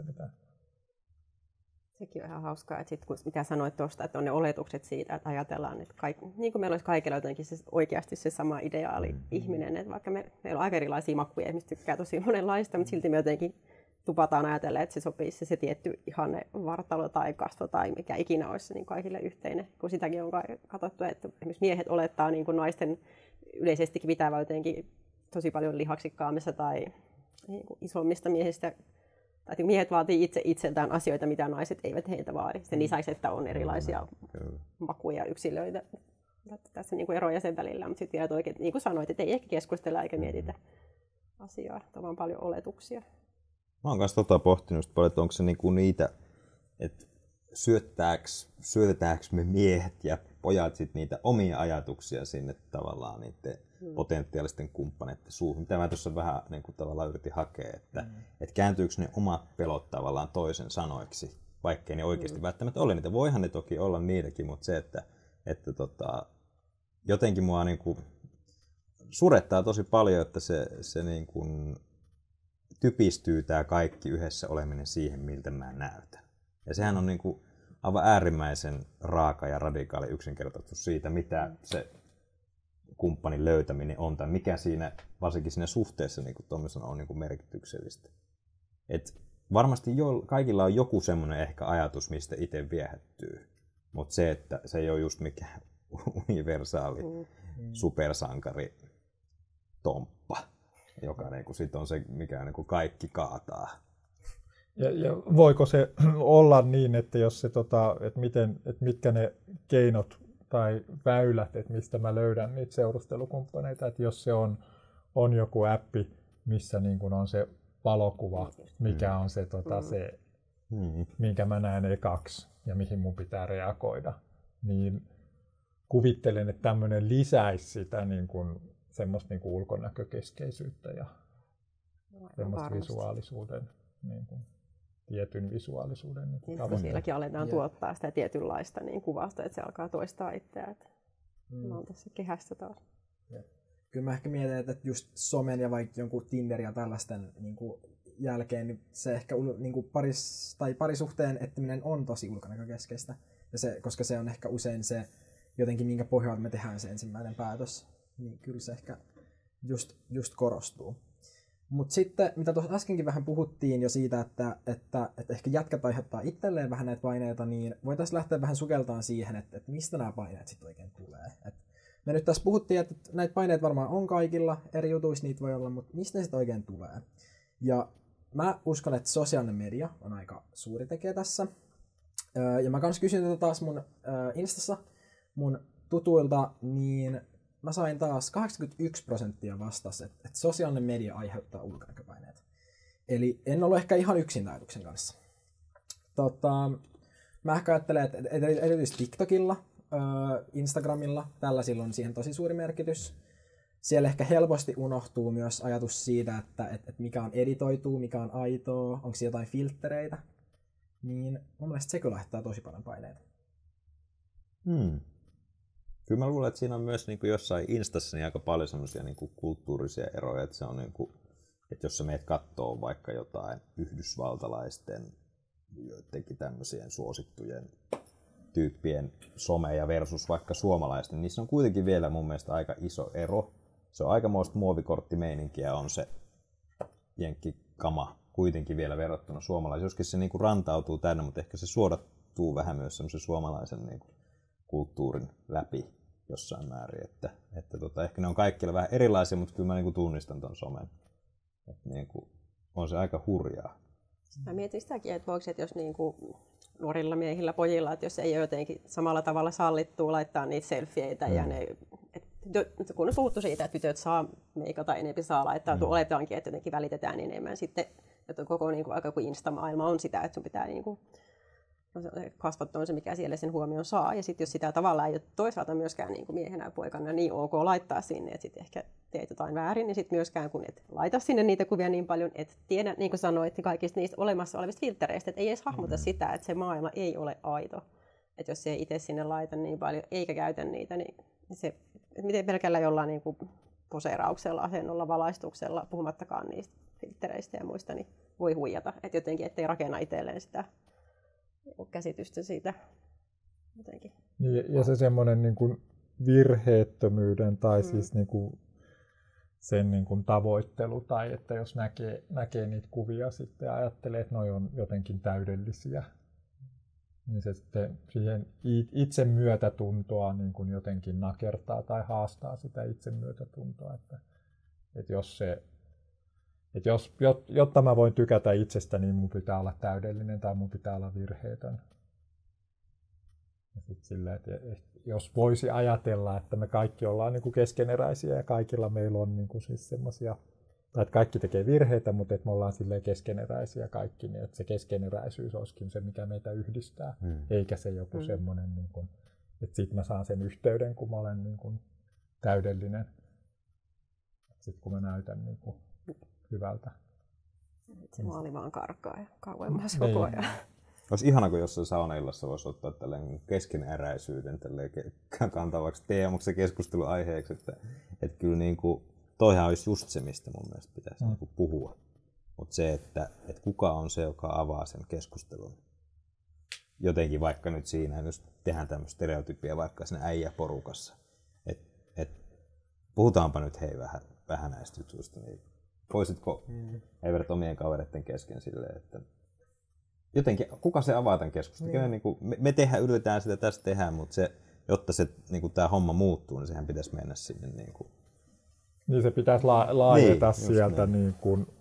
Sekin on ihan hauskaa, että sit, kun, mitä sanoit tuosta, että on ne oletukset siitä, että ajatellaan, että niin kuin meillä olisi kaikilla jotenkin oikeasti se sama ideaali ihminen, että vaikka meillä on aika erilaisia makuja, ihmiset tykkää tosi monenlaista, mutta silti me jotenkin tupataan ajatella, että se sopisi se tietty ihanne vartalo tai kasvo tai mikä ikinä olisi niin kaikille yhteinen, kun sitäkin on katsottu, että esimerkiksi miehet olettaa niin kuin naisten yleisestikin pitävä jotenkin tosi paljon lihaksikkaammista tai niin kuin isommista miehistä. Tai miehet vaatii itse itseltään asioita, mitä naiset eivät heiltä vaadi. Sen lisäksi, että on erilaisia makuja yksilöitä. Tässä on niin kuin eroja sen välillä, mutta sitten vielä oikein, niin kuin sanoit, että ei ehkä keskustella eikä mietitä asiaa. On paljon oletuksia. Mä oon kanssa pohtinut paljon, että onko se niinku niitä, että syötetäänkö me miehet ja pojat sit niitä omia ajatuksia sinne tavallaan niiden potentiaalisten kumppaneiden suuhun. Mitä mä tuossa vähän niin kuin tavallaan yritin hakea, että kääntyykö ne omat pelot tavallaan toisen sanoiksi, vaikkei ne oikeasti välttämättä ole niitä. Voihan ne toki olla niitäkin, mutta se, että jotenkin mua niin kuin surettaa tosi paljon, että se niin kuin typistyy tämä kaikki yhdessä oleminen siihen, miltä mä näytän. Ja sehän on niin kuin aivan äärimmäisen raaka ja radikaali yksinkertaisuus siitä, mitä se kumppanin löytäminen on, tai mikä siinä, varsinkin siinä suhteessa niin kuin on niin kuin merkityksellistä. Et varmasti kaikilla on joku semmoinen ehkä ajatus, mistä itse viehättyy, mutta se, että se ei ole just mikään universaali supersankari tomppa, joka niin kuin sit on se, mikä niin kuin kaikki kaataa. Ja voiko se olla niin, että jos se, että mitkä ne keinot tai väylät, että mistä mä löydän niitä seurustelukumppaneita, että jos se on joku appi, missä niin kun on se valokuva, mikä on se, se minkä mä näen ekaksi ja mihin mun pitää reagoida, niin kuvittelen, että tämmöinen lisäisi sitä niin kun, semmoista niin kun ulkonäkökeskeisyyttä ja semmoista visuaalisuuden, niin kun, tietyn visuaalisuuden niin tavoitteita. Sielläkin aletaan tuottaa sitä tietynlaista niin kuvasta, että se alkaa toistaa itseään. Mä oon tässä kehässä taas. Kyllä mä ehkä mietin, että just somen ja vaikka jonkun Tinder ja tällaisten niin kuin jälkeen, niin se ehkä niin kuin parisuhteen etsiminen on tosi ulkonäkökeskeistä. Ja se, koska se on ehkä usein se jotenkin, minkä pohjalta me tehdään se ensimmäinen päätös, niin kyllä se ehkä just korostuu. Mutta sitten, mitä tuossa äskenkin vähän puhuttiin jo siitä, että ehkä jätkät aiheuttaa itselleen vähän näitä paineita, niin voitaisiin lähteä vähän sukeltaan siihen, että mistä nämä paineet sitten oikein tulee. Me nyt tässä puhuttiin, että näitä paineita varmaan on kaikilla, eri jutuissa niitä voi olla, mutta mistä ne sitten oikein tulee? Ja mä uskon, että sosiaalinen media on aika suuri tekijä tässä. Ja mä kans kysyin tätä taas mun Instassa mun tutuilta, niin mä sain taas 81% vastasi, että sosiaalinen media aiheuttaa ulkonäköpaineita. Eli en ollut ehkä ihan yksin ajatuksen kanssa. Mä ehkä ajattelen, että erityisesti TikTokilla, Instagramilla, tällaisilla on siihen tosi suuri merkitys. Siellä ehkä helposti unohtuu myös ajatus siitä, että mikä on editoituu, mikä on aitoa, onko siellä jotain filttereitä. Niin mun mielestä se kyllä aiheuttaa tosi paljon paineita. Kyllä mä luulen, että siinä on myös niin kuin jossain Instassa niin aika paljon semmoisia niin kuin kulttuurisia eroja, että se on niin kuin, että jos sä meet kattoo vaikka jotain yhdysvaltalaisten joidenkin tämmöisien suosittujen tyyppien someja versus vaikka suomalaisten, niin se on kuitenkin vielä mun mielestä aika iso ero. Se on aikamoista muovikorttimeininkiä on se jenkkikama kuitenkin vielä verrattuna suomalaisiin. Joskin se niin kuin rantautuu tänne, mutta ehkä se suodattuu vähän myös semmoisen suomalaisen niin kuin kulttuurin läpi jossain määrin. Että ehkä ne on kaikille vähän erilaisia, mutta kyllä mä niin kuin tunnistan ton somen. Että niin kuin on se aika hurjaa. Mä mietin sitäkin, että voiko, että jos niin kuin nuorilla miehillä, pojilla, että jos ei ole jotenkin samalla tavalla sallittua laittaa niitä selfieitä ja ne, kun on puhuttu siitä, että tytöt saa meikata enemmän, saa laittaa, oletaankin, että jotenkin välitetään enemmän sitten, että koko niin kuin, aika kuin Insta-maailma on sitä, että sun pitää niin kuin, kasvattaa se, mikä siellä sen huomioon saa. Ja sitten jos sitä tavallaan ei ole toisaalta myöskään niin kuin miehenä ja poikana niin ok laittaa sinne, että sitten ehkä teet jotain väärin, niin sitten myöskään kun et laita sinne niitä kuvia niin paljon, et tiedä, niin kuin sanoit, kaikista niistä olemassa olevista filtreistä, että ei edes hahmota sitä, että se maailma ei ole aito. Että jos se ei itse sinne laita niin paljon eikä käytä niitä, niin se, miten pelkällä jollain niin kuin poseerauksella, asennolla, valaistuksella, puhumattakaan niistä filtreistä ja muista, niin voi huijata. Että jotenkin, ettei rakenna itselleen sitä käsitystä siitä jotenkin. Ja se semmoinen niin kuin virheettömyyden tai siis niin kuin sen niin kuin tavoittelu tai että jos näkee niitä kuvia sitten ja ajattelee, että noi on jotenkin täydellisiä, niin se sitten siihen itsemyötätuntoa niin kuin jotenkin nakertaa tai haastaa sitä itsemyötätuntoa, että jotta mä voin tykätä itsestä, niin mun pitää olla täydellinen tai mun pitää olla virheetön. Ja sit sillä, että jos voisi ajatella, että me kaikki ollaan niin kuin keskeneräisiä ja kaikilla meillä on niin kuin siis semmosia, tai että kaikki tekee virheitä, mutta että me ollaan silleen keskeneräisiä kaikki, niin että se keskeneräisyys olisikin se, mikä meitä yhdistää, eikä se joku semmoinen, niin kuin, että sit mä saan sen yhteyden, kun mä olen niin kuin täydellinen. Sitten kun mä näytän niin kuin hyvältä. Se maali vaan karkaa ja kauemmas koko ajan. Olisi ihana, kun jossain saunaillassa voisi ottaa tällainen keskeneräisyyden kantavaksi teemaksi ja keskusteluaiheeksi. Että kyllä niin kuin, toihan olisi just se, mistä mun mielestä pitäisi niin kuin puhua. Mutta se, että kuka on se, joka avaa sen keskustelun. Jotenkin vaikka nyt siinä, jos tehdään tämmöistä stereotypia vaikka siinä äijäporukassa. Puhutaanpa nyt hei vähän näistä jutuista. Niin voisitko Evert omien kavereiden kesken silleen, että jotenkin, kuka se avaa tämän keskustelun? Niin me yritetään sitä, tästä tehdään, mutta se, jotta se, niin tämä homma muuttuu, niin sehän pitäisi mennä sinne. Niin se pitäisi laajeta sieltä niin kuin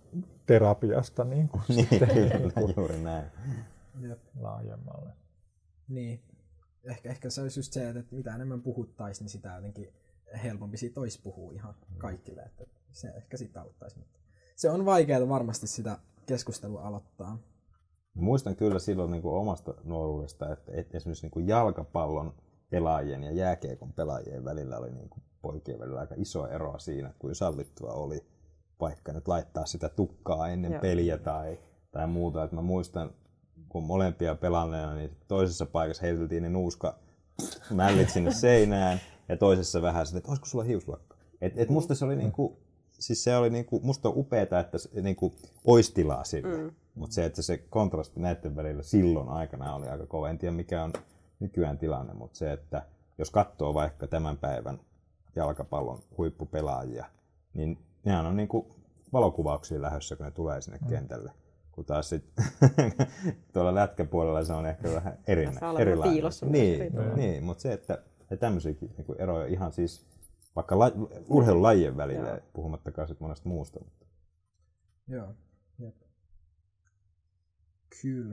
terapiasta niin kuin Niin, sitten kyllä, juuri näin. Jep. laajemmalle. Niin. Ehkä se olisi just se, että mitä enemmän puhuttaisiin, niin sitä jotenkin helpompi siitä olisi puhua ihan kaikille. Että se ehkä sitä auttaisi. Mutta se on vaikeaa varmasti sitä keskustelua aloittaa. Muistan kyllä silloin niin kuin omasta nuoruudesta, että esimerkiksi niin kuin jalkapallon pelaajien ja jääkiekon pelaajien välillä oli niin kuin poikien välillä aika iso ero siinä, että kuin sallittua oli vaikka nyt laittaa sitä tukkaa ennen peliä tai muuta. Että mä muistan, kun molempia pelanneena, niin toisessa paikassa heiteltiin ne nuuska mällit sinne seinään ja toisessa vähän sitä, että olisiko sulla hiuslakka. Musta se oli niinku, siis se oli niinku, musta on upeeta, että se niinku ois tilaa sille. Mutta se, että se kontrasti näiden välillä silloin aikana oli aika kova. En tiedä mikä on nykyään tilanne, mutta se, että jos katsoo vaikka tämän päivän jalkapallon huippupelaajia, niin nehän on niinku valokuvauksia lähdössä, kun ne tulee sinne kentälle. Kun taas sit tuolla lätkäpuolella se on ehkä vähän erilainen. Niin, mutta se, että tämmöisiäkin niinku eroja ihan siis vaikka urheilulajien välillä, puhumattakaan sit monesta muusta. Joo, jep. Kyllä.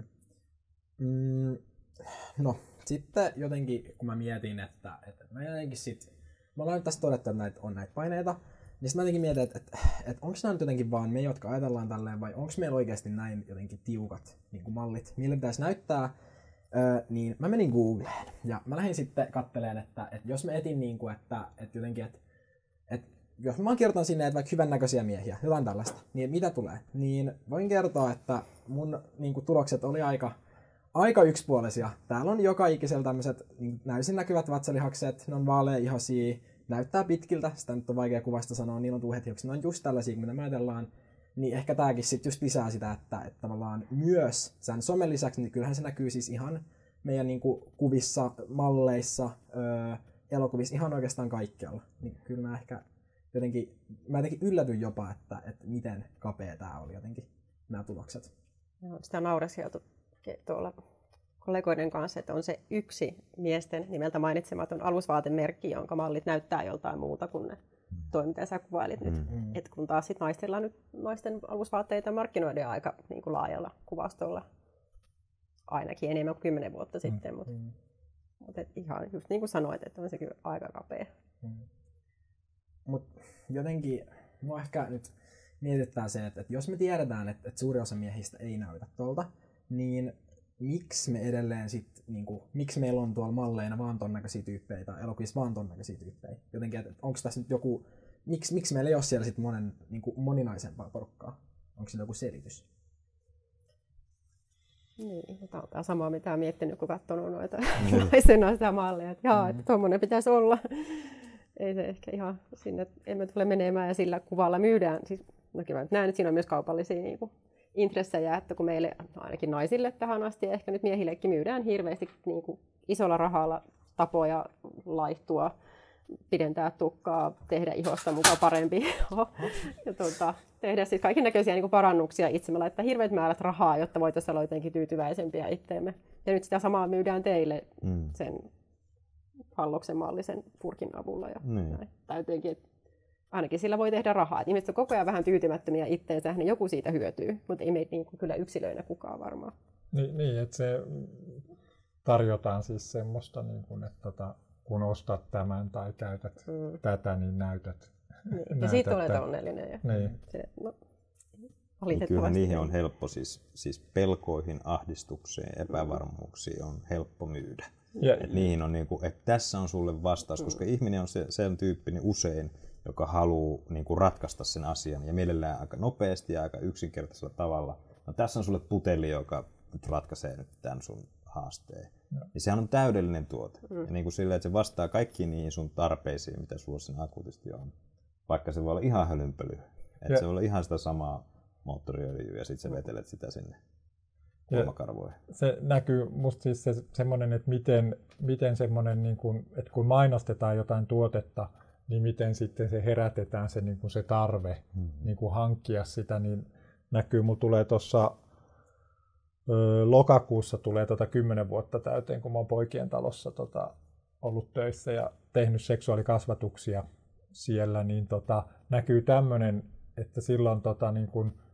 No, sitten jotenkin, kun mä mietin, että mä jotenkin me ollaan nyt tässä todettu, että on näitä paineita, niin sitten mä jotenkin mietin, että onko nämä nyt jotenkin vaan me, jotka ajatellaan tälleen, vai onko meillä oikeasti näin jotenkin tiukat niin kuin mallit, millä pitäisi näyttää, niin mä menin Googleen, ja mä lähdin sitten katteleen, että jos mä etin niin kuin, että jotenkin, että jos mä kirjoitan sinne, että vaikka hyvännäköisiä miehiä, jotain tällaista, niin mitä tulee? Niin voin kertoa, että mun niin kuin, tulokset oli aika yksipuolisia. Täällä on joka ikisellä tämmöiset niin näysin näkyvät vatsalihakset, ne on vaaleaihoisia, näyttää pitkiltä, sitä nyt on vaikea kuvasta sanoa, niillä on tuuhet hiukset, ne on just tällaisia, mitä me ajatellaan. Niin ehkä tääkin sitten just lisää sitä, että tavallaan myös sen somen lisäksi, niin kyllähän se näkyy siis ihan meidän niin kuin, kuvissa, malleissa, elokuvissa, ihan oikeastaan kaikkialla. Niin kyllä mä jotenkin yllätyin jopa, että miten kapea tää oli jotenkin, nämä tulokset. Joo, sitä naureskeltu tuolla kollegoiden kanssa, että on se yksi miesten nimeltä mainitsematon alusvaatemerkki, jonka mallit näyttää joltain muuta kuin ne toi, mitä sä kuvailit nyt. Et kun taas sit naisten alusvaatteita markkinoidaan aika niin kuin laajalla kuvastolla, ainakin enemmän kuin 10 vuotta sitten, mutta ihan just niin kuin sanoit, että on se kyllä aika kapea. Mutta jotenkin mua ehkä nyt mietittää se, että jos me tiedetään, että suuri osa miehistä ei näytä tuolta, niin miksi me edelleen miksi meillä on tuolla malleina vaan ton näköisiä tyyppejä tai elokuvissa vaan ton näköisiä tyyppejä? Jotenkin, että onko tässä nyt joku, miksi meillä ei ole siellä sit moninaisempaa porukkaa? Onko sillä joku selitys? Niin, tämä on tämä sama, mitä olen miettinyt, kun katsonut noita naisena sitä malleja, että että tuommoinen pitäisi olla. Ei se ehkä ihan sinne, emme tule menemään ja sillä kuvalla myydään. Siis, mä näen, että siinä on myös kaupallisia niin kuin intressejä, että kun meille, ainakin naisille tähän asti ja ehkä nyt miehillekin myydään hirveästi niin kuin isolla rahalla tapoja laihtua, pidentää tukkaa, tehdä ihosta mukaan parempi ja tehdä siis kaikennäköisiä niin kuin parannuksia itse. Me laittaa hirveät määrät rahaa, jotta voitaisiin olla jotenkin tyytyväisempiä itteemme. Ja nyt sitä samaa myydään teille sen Halloksen mallisen purkin avulla. Ja täytyykin, ainakin sillä voi tehdä rahaa. Et ihmiset on koko ajan vähän tyytymättömiä itteensä, niin joku siitä hyötyy, mutta ei me niin kuin kyllä yksilöinä kukaan varmaan. Niin, että se tarjotaan siis semmoista, niin kuin, että kun ostat tämän tai käytät tätä, niin näytät. Niin. Ja siitä olet onnellinen. Ja se, kyllä niihin on helppo, siis pelkoihin, ahdistukseen, epävarmuuksiin on helppo myydä. Niihin on niinku, että tässä on sulle vastaus, koska ihminen on sen tyyppinen usein, joka haluaa niinku ratkaista sen asian ja mielellään aika nopeasti ja aika yksinkertaisella tavalla. No tässä on sulle puteli, joka nyt ratkaisee nyt tämän sun haasteen. Ja sehän on täydellinen tuote. Ja niin kuin silleen, että se vastaa kaikkiin niihin sun tarpeisiin, mitä sulla sen akuutisti on. Vaikka se voi olla ihan hölynpölyä. Että se voi olla ihan sitä samaa moottoriöljyä ja sitten sä vetelet sitä sinne kulmakarvoihin. Se näkyy musta siis semmoinen, että miten semmoinen, niin kuin, että kun mainostetaan jotain tuotetta, niin miten sitten se herätetään se, niin kuin se tarve niin kuin hankkia sitä, niin näkyy. Mulla tulee tuossa lokakuussa tulee 10 vuotta täyteen, kun mä oon poikien talossa ollut töissä ja tehnyt seksuaalikasvatuksia siellä, niin näkyy tämmöinen, että silloin niin kun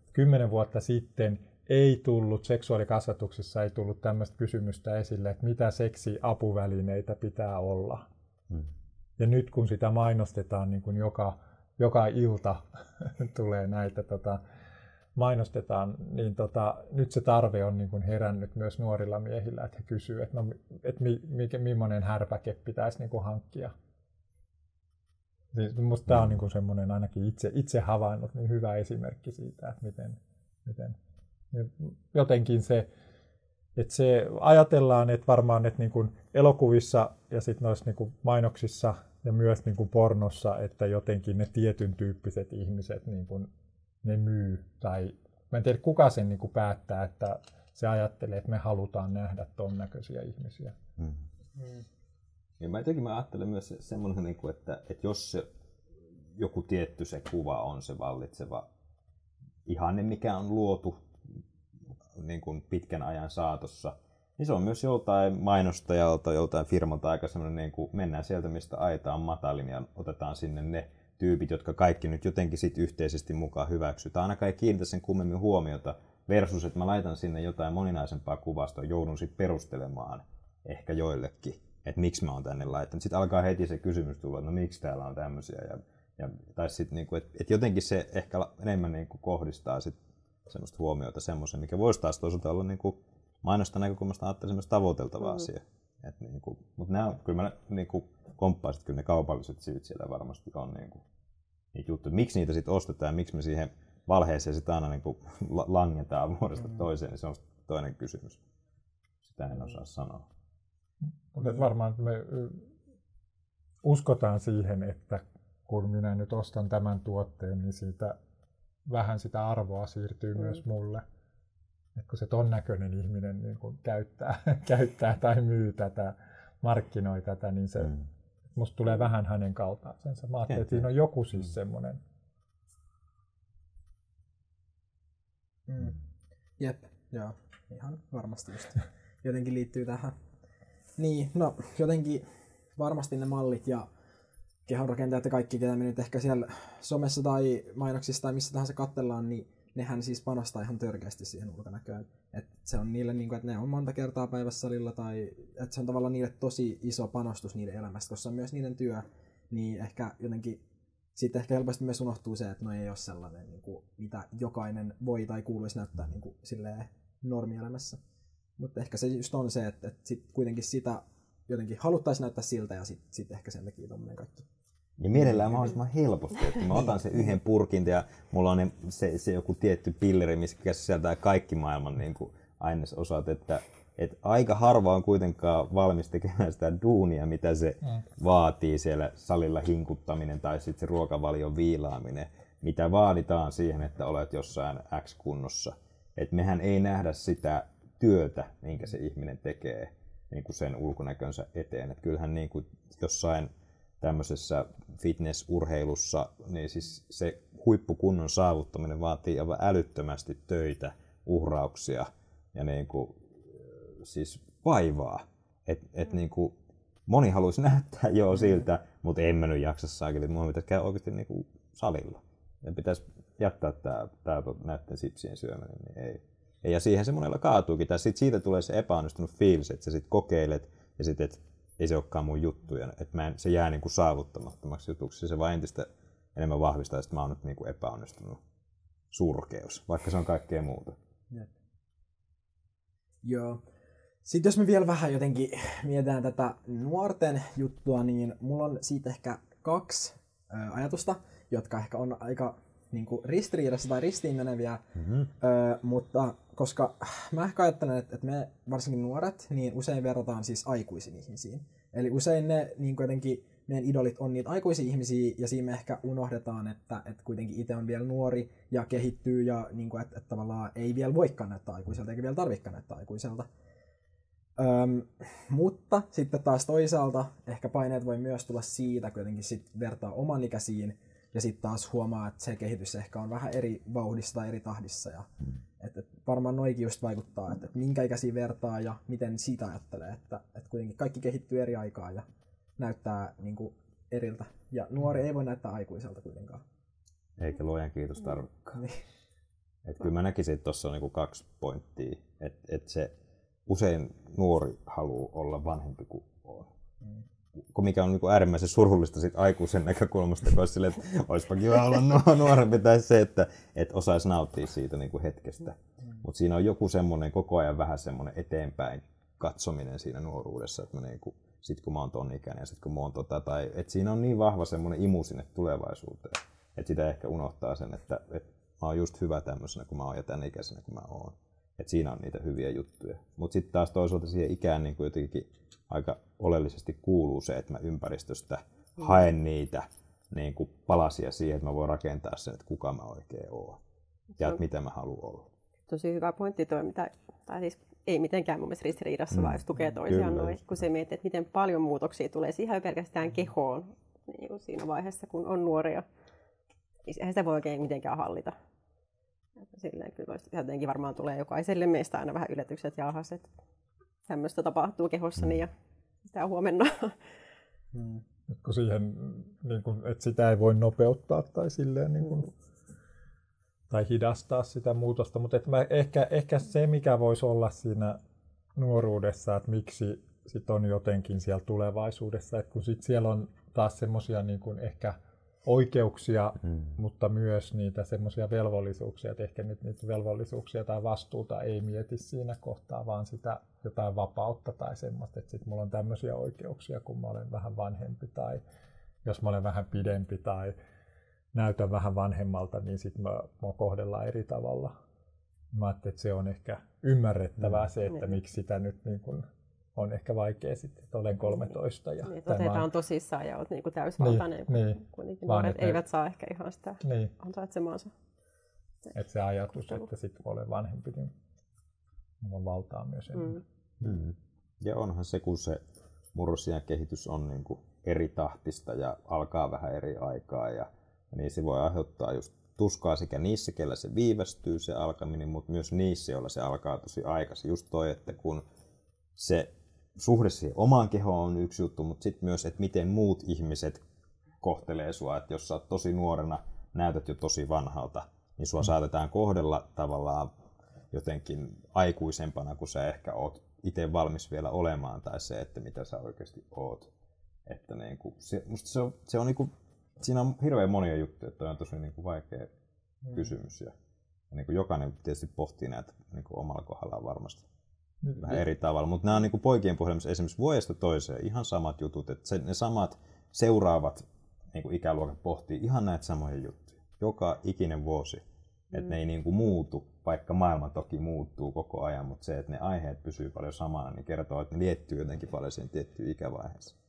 10 vuotta sitten ei tullut, seksuaalikasvatuksessa ei tullut tämmöistä kysymystä esille, että mitä seksiapuvälineitä pitää olla. Ja nyt kun sitä mainostetaan, niin kuin joka ilta tulee näitä mainostetaan, niin nyt se tarve on niin kuin herännyt myös nuorilla miehillä, että he kysyvät, että, no, että millainen härpäke pitäisi niin kuin hankkia. Siis minusta tämä on niin kuin semmoinen ainakin itse havainnut niin hyvä esimerkki siitä, että miten jotenkin se, että se ajatellaan, että varmaan että niin kuin elokuvissa ja sitten noissa niin kuin mainoksissa ja myös niin kuin pornossa, että jotenkin ne tietyn tyyppiset ihmiset niin kuin ne myy. Tai mä en tiedä, kuka sen niin kuin päättää, että se ajattelee, että me halutaan nähdä ton näköisiä ihmisiä. Ja mä ajattelen myös semmoinen, että jos se joku tietty se kuva on se vallitseva ihanne, mikä on luotu niin kuin pitkän ajan saatossa, niin se on myös joltain mainostajalta, joltain firmalta aika semmoinen, niin kuin mennään sieltä, mistä aita on matalin ja otetaan sinne ne tyypit, jotka kaikki nyt jotenkin sit yhteisesti mukaan hyväksytään. Ainakaan ei kiinnitä sen kummemmin huomiota versus, että mä laitan sinne jotain moninaisempaa kuvastoa, joudun sitten perustelemaan ehkä joillekin, että miksi mä oon tänne laittanut. Sitten alkaa heti se kysymys tulla, että no miksi täällä on tämmöisiä. Tai sitten, niinku, että jotenkin se ehkä enemmän niinku kohdistaa sit semmoista huomiota semmoisen, mikä voisi taas toisaalta olla niinku mainosta näkökulmasta ajattelin semmoista tavoiteltavaa asiaa. Niinku, mutta nämä kyllä mä niinku komppaan, että kyllä ne kaupalliset syyt siellä varmasti on niinku, niitä juttuja. Miksi niitä sitten ostetaan ja miksi me siihen valheeseen sitten aina niinku langetaan vuodesta toiseen, niin se on toinen kysymys. Sitä en osaa sanoa. Mutta varmaan me uskotaan siihen, että kun minä nyt ostan tämän tuotteen, niin siitä vähän sitä arvoa siirtyy myös mulle. Et kun se ton näköinen ihminen niin kun käyttää tai myy tätä, markkinoi tätä, niin se musta tulee vähän hänen kaltaisensa. Mä ajattelin, että siinä on joku siis semmoinen. Jep, joo, ihan varmasti just. Jotenkin liittyy tähän. Niin, no jotenkin varmasti ne mallit ja kehonrakentajat ja kaikki, ketä me nyt ehkä siellä somessa tai mainoksissa tai missä tahansa katsellaan, niin nehän siis panostaa ihan törkeästi siihen ulkonäköön. Että se on niille, niin kuin, että ne on monta kertaa päivässä salilla tai että se on tavallaan niille tosi iso panostus niiden elämästä, koska se on myös niiden työ, niin ehkä jotenkin sitten ehkä helposti myös unohtuu se, että no ei ole sellainen, niin kuin, mitä jokainen voi tai kuuluisi näyttää niin kuin, silleen normielämässä. Mutta ehkä se just on se, että sit kuitenkin sitä jotenkin haluttaisiin näyttää siltä ja sit ehkä sen takia tommoinen kaikki. Ja mielellään mahdollisimman helposti, että mä otan sen yhden purkin ja mulla on se joku tietty pilleri, missä sisältää kaikki maailman niin kuin ainesosat, että aika harva on kuitenkaan valmis tekemään sitä duunia, mitä se vaatii siellä salilla hinkuttaminen tai sitten se ruokavalion viilaaminen, mitä vaaditaan siihen, että olet jossain X-kunnossa. Et mehän ei nähdä sitä työtä, minkä se ihminen tekee niin kuin sen ulkonäkönsä eteen. Et kyllähän niin kuin jossain tämmöisessä fitnessurheilussa, niin siis se huippukunnon saavuttaminen vaatii aivan älyttömästi töitä, uhrauksia ja niin kuin, siis vaivaa. Niin kuin, moni haluaisi näyttää jo siltä, mutta en mä nyt jaksa saakeli, että mun pitäisi käydä oikeasti niin kuin salilla. Ja pitäisi jättää tää näiden sipsien syöminen, niin ei. Ja siihen se monella kaatuukin. Tai siitä tulee se epäonnistunut fiilis, että sä sit kokeilet ja sitten, että ei se olekaan mun juttu. Että se jää niin kuin saavuttamattomaksi jutuksi. Se vaan entistä enemmän vahvistaa, että mä oon nyt niin kuin epäonnistunut surkeus, vaikka se on kaikkea muuta. Joo. Sitten jos me vielä vähän jotenkin mietitään tätä nuorten juttua, niin mulla on siitä ehkä 2 ajatusta, jotka ehkä on aika niin kuin ristiriidassa tai ristiin meneviä, mutta koska mä ehkä ajattelen, että me varsinkin nuoret, niin usein verrataan siis aikuisiin ihmisiin. Eli usein ne niin jotenkin meidän idolit on niitä aikuisia ihmisiä ja siinä me ehkä unohdetaan, että kuitenkin itse on vielä nuori ja kehittyy ja niin kuin, että tavallaan ei vielä voikaan näyttää aikuiselta eikä vielä tarvitsekaan näyttää aikuiselta. Mutta sitten taas toisaalta ehkä paineet voi myös tulla siitä, kun jotenkin sit vertaa oman ikäisiin ja sitten taas huomaa, että se kehitys ehkä on vähän eri vauhdissa tai eri tahdissa. Ja, että varmaan noikin just vaikuttaa, että minkä ikäisiä vertaa ja miten siitä ajattelee, että kuitenkin kaikki kehittyy eri aikaa ja näyttää niin kuin eriltä. Ja nuori ei voi näyttää aikuiselta kuitenkaan. Eikä luojan kiitos tarvikaan. Kyllä mä näkisin, että tuossa on niinku 2 pointtia. Että se usein nuori haluaa olla vanhempi kuin on. Mikä on niinku äärimmäisen surullista sit aikuisen näkökulmasta, kun sille, että olisipa kiva olla nuorempi, tai se, että osaisi nauttia siitä niinku hetkestä. Mutta siinä on joku semmoinen koko ajan vähän semmoinen eteenpäin katsominen siinä nuoruudessa, että mä niinku, sit kun mä oon ton ikäinen ja sit kun mä oon tai että siinä on niin vahva semmoinen imu sinne tulevaisuuteen, että sitä ehkä unohtaa sen, että mä oon just hyvä tämmöisenä kuin mä oon ja tän ikäisenä kuin mä oon. Että siinä on niitä hyviä juttuja. Mutta sitten taas toisaalta siihen ikään niin kuin jotenkin aika oleellisesti kuuluu se, että mä ympäristöstä haen niitä niin kuin palasia siihen, että mä voin rakentaa sen, että kuka mä oikein oon ja että mitä mä haluan olla. Tosi hyvä pointti tuo, tai siis ei mitenkään mun mielestä ristiriidassa, vaan jos tukee toisiaan noin, kun se miettii, että miten paljon muutoksia tulee siihen pelkästään kehoon niin siinä vaiheessa, kun on nuoria. Eihän sitä voi oikein mitenkään hallita. Silleen kyllä jotenkin varmaan tulee jokaiselle meistä aina vähän yllätykset ja ahas, että tämmöistä tapahtuu kehossani ja sitä huomenna. Kun siihen, niin kuin, että sitä ei voi nopeuttaa tai silleen, niin kuin, tai hidastaa sitä muutosta, mutta ehkä se, mikä voisi olla siinä nuoruudessa, että miksi sit on jotenkin siellä tulevaisuudessa, että kun sit siellä on taas semmoisia niin kuin ehkä oikeuksia, mutta myös niitä semmoisia velvollisuuksia, että ehkä nyt niitä velvollisuuksia tai vastuuta ei mieti siinä kohtaa, vaan sitä jotain vapautta tai semmoista, että sit mulla on tämmöisiä oikeuksia, kun mä olen vähän vanhempi tai jos mä olen vähän pidempi tai näytän vähän vanhemmalta, niin sit mä kohdellaan eri tavalla. Mä ajattelin, että se on ehkä ymmärrettävää se, että miksi sitä nyt niin kun on ehkä vaikea sitten, että olen 13. Ja niin, otetaan tosissaan ja olet niin täysvaltainen, kuitenkin nuoret eivät saa ehkä ihan sitä ansaitsemaansa. Että se ajatus, että sitten kun olen vanhempi, niin on valtaa myös enemmän. Ja onhan se, kun se murrosiän kehitys on niin kuin eri tahtista ja alkaa vähän eri aikaa, ja niin se voi aiheuttaa just tuskaa sekä niissä, kellä se viivästyy se alkaminen, mutta myös niissä, joilla se alkaa tosi aikaisin. Just toi, että kun se suhde siihen omaan kehoon on yksi juttu, mutta sitten myös, että miten muut ihmiset kohtelee sua. Että jos sä oot tosi nuorena, näytät jo tosi vanhalta, niin sua saatetaan kohdella tavallaan jotenkin aikuisempana, kun sä ehkä oot itse valmis vielä olemaan, tai se, että mitä sä oikeasti oot. Että niinku, se on niinku, siinä on hirveän monia juttuja, että on tosi niinku vaikea kysymys. Ja niinku jokainen tietysti pohtii näitä niinku omalla kohdallaan varmasti vähän eri tavalla, mutta nämä on niinku poikien puhelimessa esimerkiksi vuodesta toiseen ihan samat jutut, että ne samat seuraavat niinku ikäluokat pohtii ihan näitä samoja juttuja joka ikinen vuosi, että ne ei niinku muutu, vaikka maailma toki muuttuu koko ajan, mutta se, että ne aiheet pysyy paljon samana, niin kertoo, että ne liittyy jotenkin paljon siihen tiettyyn ikävaiheeseen.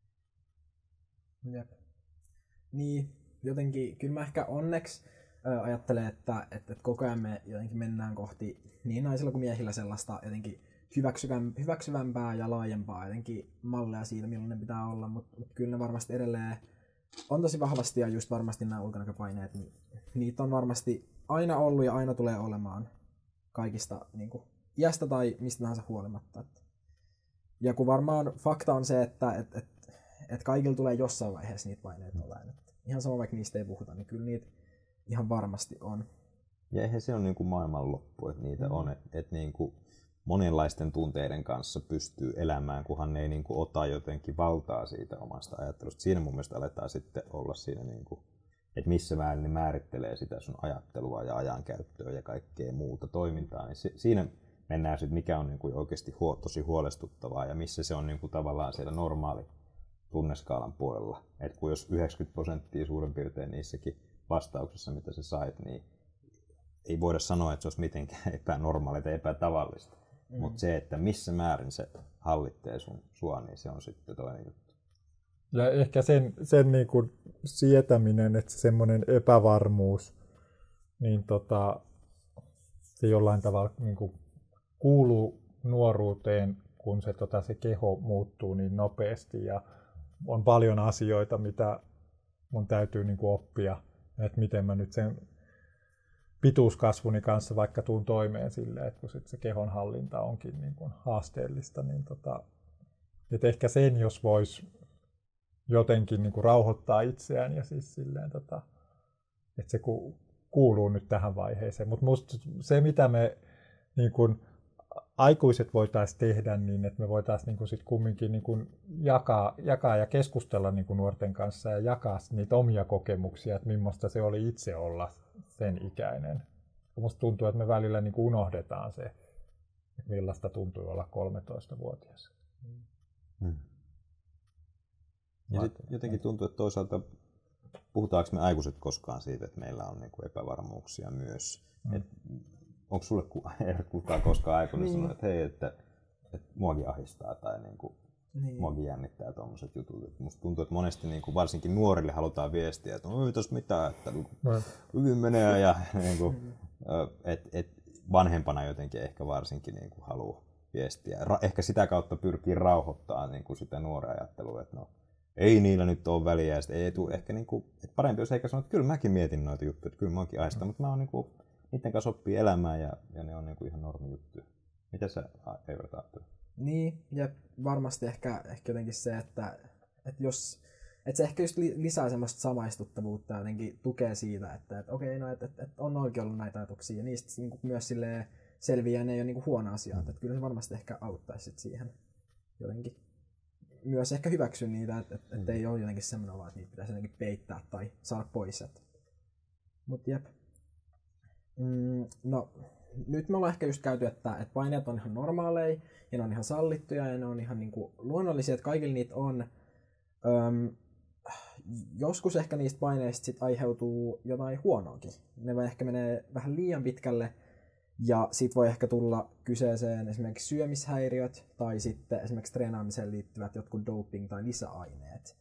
Jep. Niin, jotenkin, kyllä mä ehkä onneksi ajattelen, että koko ajan me jotenkin mennään kohti niin naisilla kuin miehillä sellaista jotenkin hyväksyvämpää ja laajempaa jotenkin malleja siitä, millainen pitää olla, mutta kyllä ne varmasti edelleen on tosi vahvasti, ja just varmasti nämä ulkonäköpaineet, niin niitä on varmasti aina ollut ja aina tulee olemaan kaikista niin kuin iästä tai mistä tahansa huolimatta. Ja kun varmaan fakta on se, että kaikilla tulee jossain vaiheessa niitä paineita olemaan. Ihan sama, vaikka niistä ei puhuta, niin kyllä niitä ihan varmasti on. Ja eihän se ole niin kuin maailmanloppu, että niitä on. Että niin kuin monenlaisten tunteiden kanssa pystyy elämään, kunhan ne ei niin kuin ota jotenkin valtaa siitä omasta ajattelusta. Siinä mun mielestä aletaan sitten olla siinä, niin kuin, että missä määrin ne määrittelee sitä sun ajattelua ja ajankäyttöä ja kaikkea muuta toimintaa. Niin siinä mennään sitten, mikä on niin kuin oikeasti tosi huolestuttavaa ja missä se on niin kuin tavallaan siellä normaali tunneskaalan puolella. Että kun jos 90% suurin piirtein niissäkin vastauksissa, mitä sä sait, niin ei voida sanoa, että se olisi mitenkään epänormaalia tai epätavallista. Mutta se, että missä määrin se hallitsee sua, niin se on sitten toinen juttu. Ja ehkä sen niin kuin sietäminen, että semmoinen epävarmuus, niin se jollain tavalla niin kuin kuuluu nuoruuteen, kun se keho muuttuu niin nopeasti. Ja on paljon asioita, mitä mun täytyy niin kuin oppia, että miten mä nyt sen pituuskasvuni kanssa vaikka tuun toimeen silleen, että kun sit se kehonhallinta onkin niin kuin haasteellista, niin että ehkä sen, jos vois jotenkin niin kuin rauhoittaa itseään ja siis silleen, että se kun kuuluu nyt tähän vaiheeseen. Mutta musta se, mitä me niin kun aikuiset voitaisiin tehdä, niin että me voitaisiin niin sit kumminkin niin kun jakaa ja keskustella niin kun nuorten kanssa ja jakaa niitä omia kokemuksia, että millaista se oli itse olla sen ikäinen. Musta tuntuu, että me välillä niin kun unohdetaan se, että millaista tuntui olla 13-vuotias. Ja sitten jotenkin tuntuu, että toisaalta puhutaanko me aikuiset koskaan siitä, että meillä on niinku epävarmuuksia myös. Onko sulle kukaan koskaan aikuinen sanonut, että hei, että muakin ahdistaa tai niinku, muakin jännittää tuommoiset jutut. Et musta tuntuu, että monesti niinku, varsinkin nuorille halutaan viestiä, että ei tos mitään, että hyvin menee ja niinku, vanhempana jotenkin ehkä varsinkin niinku, haluaa viestiä. Ehkä sitä kautta pyrkii rauhoittamaan niinku, sitä nuoren ajattelua, että no, ei niillä nyt ole väliä, ja ei tule ehkä niinku, että parempi jos eikä sanoa, että kyllä mäkin mietin noita juttuja, että kyllä mäkin aistan, mutta mä oon niinku, niiden kanssa oppii elämään ja ne on niinku ihan normi juttuja. Mitä sä Evert ajattelet? Niin, ja varmasti ehkä jotenkin se, että se ehkä just lisää semmoista samaistuttavuutta ja jotenkin tukee siitä, että okei, no, että on oikein ollut näitä ajatuksia, ja niistä niinku myös silleen selviää, ne ei ole niinku huono asia, että kyllä se varmasti ehkä auttaisi sit siihen jotenkin. Myös ehkä hyväksy niitä, että ei ole jotenkin semmoinen olo, että niitä pitäisi jotenkin peittää tai saada pois. Mut jep. No, nyt me ollaan ehkä just käyty, että paineet on ihan normaaleja ja ne on ihan sallittuja ja ne on ihan niinku luonnollisia, että kaikilla niitä on. Joskus ehkä niistä paineista sit aiheutuu jotain huonoakin. Ne voi ehkä menee vähän liian pitkälle. Ja sit voi ehkä tulla kyseeseen esimerkiksi syömishäiriöt tai sitten esimerkiksi treenaamiseen liittyvät jotkut doping- tai lisäaineet.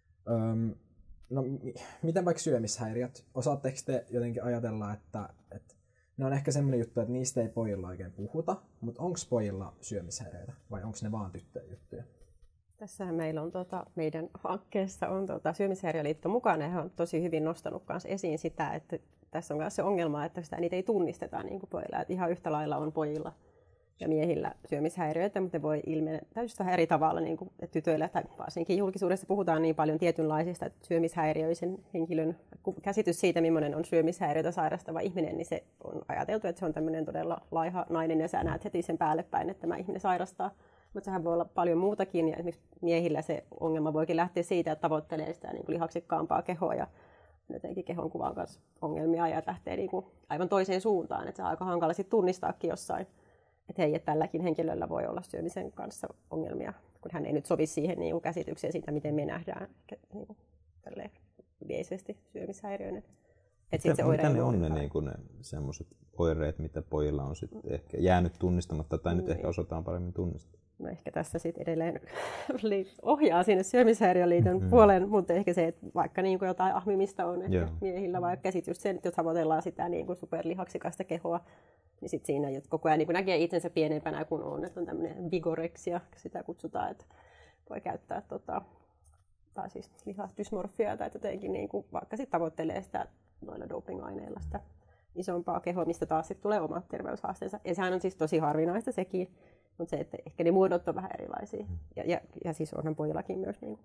No, miten vaikka syömishäiriöt? Osaatteko te jotenkin ajatella, että ne on ehkä semmoinen juttu, että niistä ei pojilla oikein puhuta, mutta onko pojilla syömishäiriöitä vai onko ne vaan tyttöjen juttuja? Tässähän meillä on meidän hankkeessa on Syömishäiriöliitto mukana ja he on tosi hyvin nostanut kanssa esiin sitä, että tässä on myös se ongelma, että niitä ei tunnisteta niin kuin pojilla. Että ihan yhtä lailla on pojilla ja miehillä syömishäiriöitä, mutta ne voi ilmenä täysin vähän eri tavalla. Niin kuin tytöillä tai varsinkin julkisuudessa puhutaan niin paljon tietynlaisista, että syömishäiriöisen henkilön käsitys siitä, millainen on syömishäiriötä sairastava ihminen, niin se on ajateltu, että se on tämmöinen todella laiha nainen ja sä näet heti sen päälle päin, että tämä ihminen sairastaa. Mutta sehän voi olla paljon muutakin ja esimerkiksi miehillä se ongelma voikin lähteä siitä, että tavoittelee sitä niin kuin lihaksikkaampaa kehoa ja jotenkin kehonkuvan kanssa ongelmia ja lähtee niin kuin aivan toiseen suuntaan. Että se on aika hankala sitten tunnistaakin jossain, että hei, että tälläkin henkilöllä voi olla syömisen kanssa ongelmia, kun hän ei nyt sovi siihen niin kuin käsitykseen siitä, miten me nähdään niin kuin yleisesti syömishäiriöinen. Mitä ne on ne semmoiset oireet, mitä pojilla on sit ehkä jäänyt tunnistamatta tai nyt ehkä osataan paremmin tunnistaa? No ehkä tässä sitten edelleen ohjaa sinne Syömishäiriöliiton puoleen, mutta ehkä se, että vaikka niin kuin jotain ahmimista on ehkä miehillä, vaikka käsitys sen, että jos tavoitellaan sitä niin kuin superlihaksikasta kehoa, niin sitten siinä koko ajan niin kuin näkee itsensä pienempänä kuin on, että on tämmöinen vigoreksia, sitä kutsutaan, että voi käyttää tai siis lihasdysmorfiaa tai jotenkin niin kuin, vaikka sitten tavoittelee sitä noilla doping-aineilla sitä isompaa kehoa, mistä taas sitten tulee omat terveyshaasteensa. Ja sehän on siis tosi harvinaista sekin, mutta se, että ehkä ne muodot on vähän erilaisia. Ja siis onhan pojillakin myös niin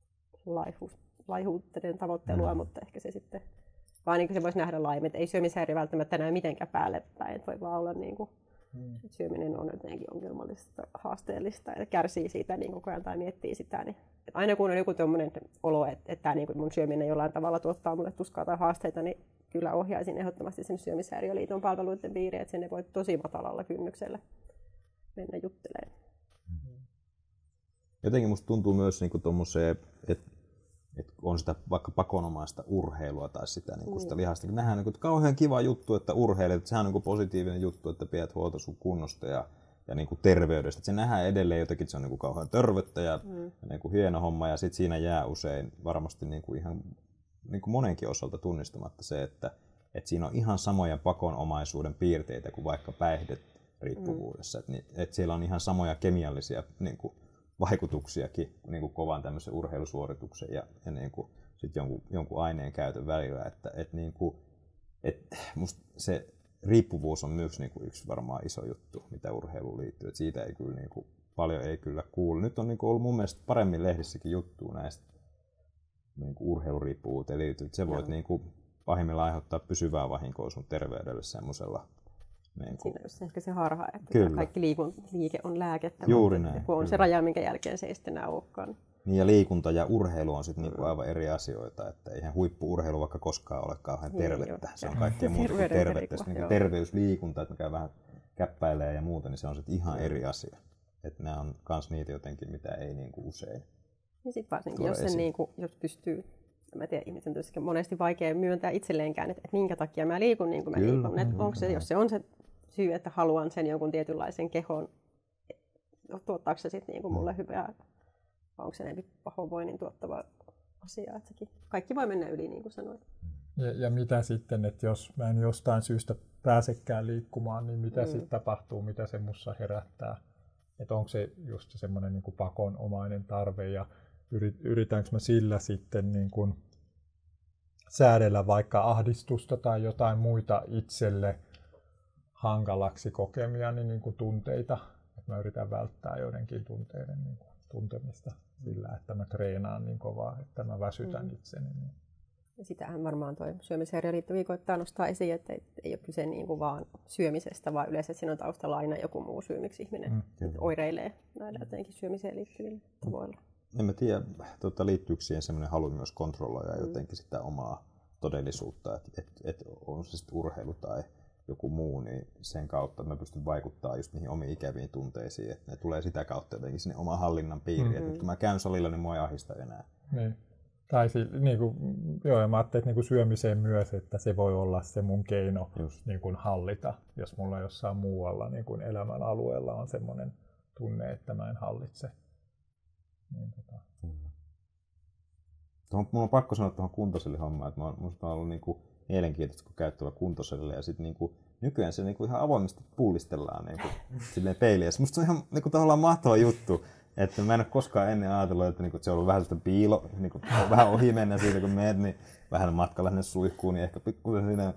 laihuuden tavoittelua, mutta ehkä se sitten, vaan niin kuin se voisi nähdä laajemmin, että ei syömishäiriö välttämättä näy mitenkään päälle päin, että voi vaan olla niin kuin, että syöminen on jotenkin ongelmallista, haasteellista ja kärsii siitä niin koko ajan tai miettii sitä. Niin, että aina kun on joku tommoinen olo, että niin kuin mun syöminen jollain tavalla tuottaa mulle tuskaa tai haasteita, niin kyllä ohjaisin ehdottomasti sen Syömishäiriöliiton palveluiden piiriin, että sen voi tosi matalalla kynnyksellä mennä juttelemaan. Jotenkin musta tuntuu myös niin tommoseen, että on sitä vaikka pakonomaista urheilua tai sitä, niin sitä lihasta. Nähdään niin kauhean kiva juttu, että urheilet, että sehän on niin positiivinen juttu, että pidät huolta sun kunnosta ja niin terveydestä. Että se nähdään edelleen jotenkin, että se on niin kauhean tervettä ja niin hieno homma ja sitten siinä jää usein varmasti niin ihan niin monenkin osalta tunnistamatta se, että siinä on ihan samoja pakonomaisuuden piirteitä kuin vaikka päihderiippuvuudessa. Että siellä on ihan samoja kemiallisia niin vaikutuksiakin niin kovan tämmöisen urheilusuorituksen ja niin sit jonkun aineen käytön välillä. Että musta se riippuvuus on myös niin yksi varmaan iso juttu, mitä urheiluun liittyy. Et siitä ei kyllä, niin paljon ei kyllä kuulu. Nyt on niin ollut mun mielestä paremmin lehdissäkin juttua näistä niin urheiluriippuvuuteen liittyy. Se voit pahimmillaan aiheuttaa pysyvää vahinkoa sun terveydelle semmoisella. Niin siinä on ehkä se harha, että kyllä. Kaikki liike on lääkettä. Juuri näin. Kun on se raja, minkä jälkeen se ei sitten enää olekaan. Niin ja liikunta ja urheilu on sitten niinku aivan eri asioita, että eihän huippu-urheilu vaikka koskaan ole kauhean tervettä. Se on kaikkea muuta kuin tervettä. Niin terveysliikunta, että mikä vähän käppäilee ja muuta, niin se on sitten ihan eri asia. Että nämä on kans niitä jotenkin, mitä ei niinku usein. Ja sitten varsinkin, jos pystyy, mä tiedän, ihmisen on monesti vaikea myöntää itselleenkään, että minkä takia mä liikun niin kuin mä liikun. Onko se, jos se on se syy, että haluan sen jonkun tietynlaisen kehon, tuottaako se sitten niin mulle hyvää, vai onko se enemmän pahoinvoinnin tuottava asia. Että sekin, kaikki voi mennä yli, niin kuin sanoit. Ja mitä sitten, että jos mä en jostain syystä pääsekään liikkumaan, niin mitä sitten tapahtuu, mitä se mussa herättää? Että onko se just semmoinen niin kuin pakonomainen tarve ja yritänkö mä sillä sitten niin kuin säädellä vaikka ahdistusta tai jotain muita itselle hankalaksi kokemia niin kuin tunteita. Että mä yritän välttää joidenkin tunteiden niin kuin tuntemista sillä, että mä treenaan niin kovaa, että mä väsytän itseni. Ja sitähän varmaan tuo syömishäiriöliitto koittaa nostaa esiin, että ei ole kyse niin kuin vaan syömisestä, vaan yleensä siinä on taustalla aina joku muu syy, miksi ihminen oireilee näillä jotenkin syömiseen liittyvillä tavoilla. En mä tiedä, liittyykö siihen semmoinen halu myös kontrolloida jotenkin sitä omaa todellisuutta, että on se sitten urheilu tai joku muu, niin sen kautta mä pystyn vaikuttamaan just niihin omiin ikäviin tunteisiin, että ne tulee sitä kautta jotenkin sinne oman hallinnan piiriin, että kun mä käyn salilla, niin mua ei ahista enää. Niin. Tai ja mä ajattelin, että syömiseen myös, että se voi olla se mun keino hallita, jos mulla jossain muualla elämän alueella on semmoinen tunne, että mä en hallitse. Niin, Mulla on pakko sanoa tuohon kuntosalihommaan, että musta on ollut mielenkiintoista, kun käy tuolla kuntosalilla ja sitten nykyään se ihan avoimesti puulistellaan silleen peiliin. Musta se on ihan tavallaan mahtava juttu. Että mä en ole koskaan ennen ajatellut, että se on ollut vähän sitä piilo, vähän ohi mennä siitä, kun menet, niin vähän matkalla sinne suihkuun, niin ehkä pikkuisen siinä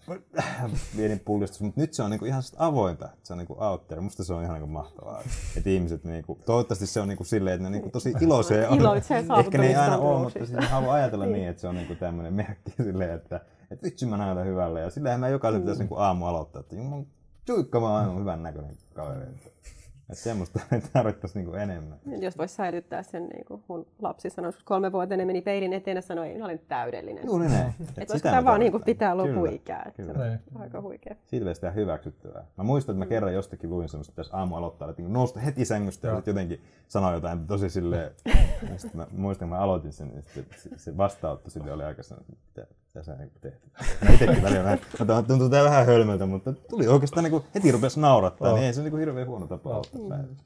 pieni pullistus, mutta nyt se on ihan avointa, se on out there. Musta se on ihan mahtavaa, että ihmiset, toivottavasti se on silleen, että ne tosi iloisia on. Ehkä ne ei aina ole, mutta siis haluan ajatella niin, että se on tämmöinen merkki silleen, että vitsi mä näytän hyvälle ja silleen mä jokaisen pitäisi aamu aloittaa, että Juikka mä oon aivan hyvän näköinen kaveri. Että semmoista tarvittaisiin enemmän. Jos vois säilyttää sen, mun lapsi sanoi, kun 3-vuotiaana meni peilin eteen ja sanoi, että olen täydellinen. Juuri näin. Että sitä vaan pitää lopuikää. Se on aika huikea. Siitä vielä sitä hyväksyttävää. Mä muistan, että mä kerran jostakin luin semmoista, että pitäisi aamu aloittaa, että nousta heti sängystä ja jotenkin sanoa jotain tosi silleen. Mä muistan, kun mä aloitin sen, niin se vastaanotto sille oli aika sellainen, mitä sä teet. Mä itekin välillä vähän, tuntuu tää vähän hölmöltä, mutta tuli oikeastaan heti rupesi naurattaa, niin ei se on hirveän huono tapa aloittaa päivää.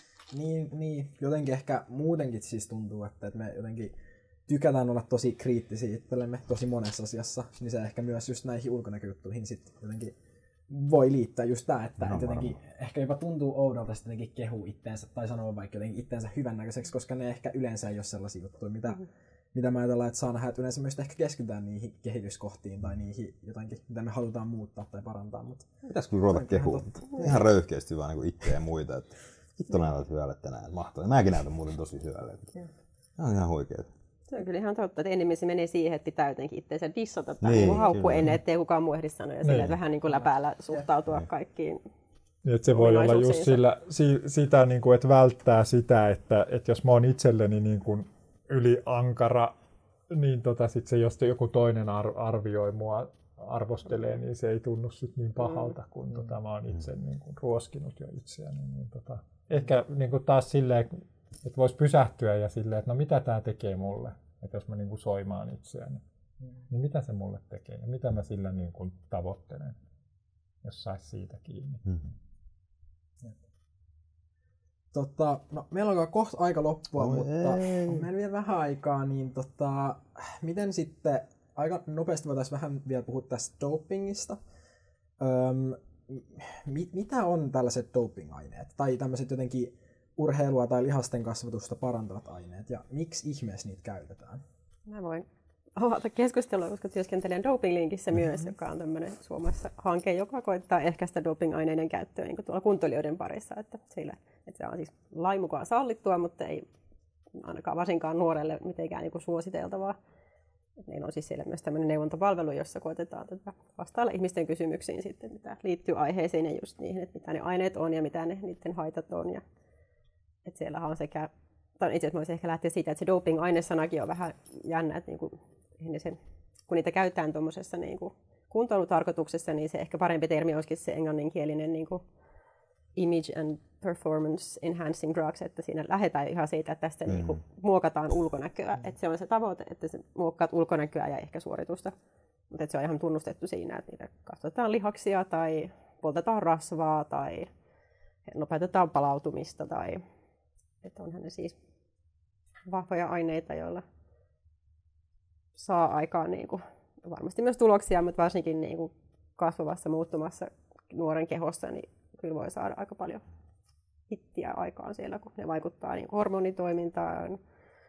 Niin, jotenkin ehkä muutenkin siis tuntuu, että me jotenkin tykätään olla tosi kriittisiä itsellemme tosi monessa asiassa, niin se ehkä myös just näihin ulkonäköjuttuihin sit jotenkin voi liittää just tää, että jotenkin ehkä jopa tuntuu oudolta sitten jotenkin kehua itteensä tai sanoa vaikka jotenkin itteensä hyvännäköiseksi, koska ne ehkä yleensä ei ole sellaisia juttuja, mitä mä ajatellaan, että saa nähdä, että yleensä myös ehkä keskitytään niihin kehityskohtiin tai niihin jotenkin, mitä me halutaan muuttaa tai parantaa. Pitäisikö ruveta kehua? Ihan röyhkeästi vaan itseä ja muita. Vittu näytät hyvälle tänään, mahtavaa. Mäkin näytän muuten tosi hyvälle. Tämä on ihan huikeaa. Se on kyllä ihan totta, että enemmän se menee siihen, että pitää jotenkin itseensä dissata tai haukkua ennen, ettei kukaan muu ehdi sanoa ja sillä, että vähän läpäällä suhtautua kaikkiin. Että se voi olla just sitä, että välttää sitä, että jos mä oon itselleni yli ankara, niin sit se, jos joku toinen arvioi mua, arvostelee, niin se ei tunnu sit niin pahalta, kun mä oon itse ruoskinut jo itseäni. Ehkä taas silleen, että voisi pysähtyä ja silleen, että no mitä tää tekee mulle, että jos mä soimaan itseäni, niin mitä se mulle tekee ja mitä mä sillä tavoittelen, jos sais siitä kiinni. No, meillä alkaa kohta aika loppua, mutta meillä on vielä vähän aikaa, niin miten sitten, aika nopeasti voitaisiin vähän vielä puhua tästä dopingista. Mitä on tällaiset doping-aineet tai tämmöiset jotenkin urheilua tai lihasten kasvatusta parantavat aineet ja miksi ihmeessä niitä käytetään? Mä voin avata keskustelua, koska työskentelen Doping-linkissä myös, joka on tämmöinen Suomessa hanke, joka koittaa ehkäistä doping-aineiden käyttöä niin tuolla kuntoilijoiden parissa. Että se on siis lain mukaan sallittua, mutta ei ainakaan varsinkaan nuorelle mitenkään suositeltavaa. Meillä on siis siellä myös tämmöinen neuvontapalvelu, jossa koetetaan vastailla ihmisten kysymyksiin sitten, mitä liittyy aiheisiin ja just niihin, että mitä ne aineet on ja mitä niiden haitat on. Ja, että siellähän on sekä, tai itse asiassa voisi ehkä lähteä siitä, että se doping-ainesanakin on vähän jännä, että niinku, kun niitä käytetään tuommoisessa niinku kuntoilutarkoituksessa, niin se ehkä parempi termi olisikin se englanninkielinen niinku image and performance enhancing drugs, että siinä lähdetään ihan siitä, että tästä niinku muokataan ulkonäköä. Että se on se tavoite, että se muokkaat ulkonäköä ja ehkä suoritusta. Mutta se on ihan tunnustettu siinä, että niitä kasvatetaan lihaksia tai poltetaan rasvaa tai nopeutetaan palautumista. Tai, että onhan ne siis vahvoja aineita, joilla saa aikaan niinku, varmasti myös tuloksia, mutta varsinkin niinku kasvavassa muuttumassa nuoren kehossa, niin kyllä voi saada aika paljon hittiä aikaan siellä, kun ne vaikuttaa niin hormonitoimintaan,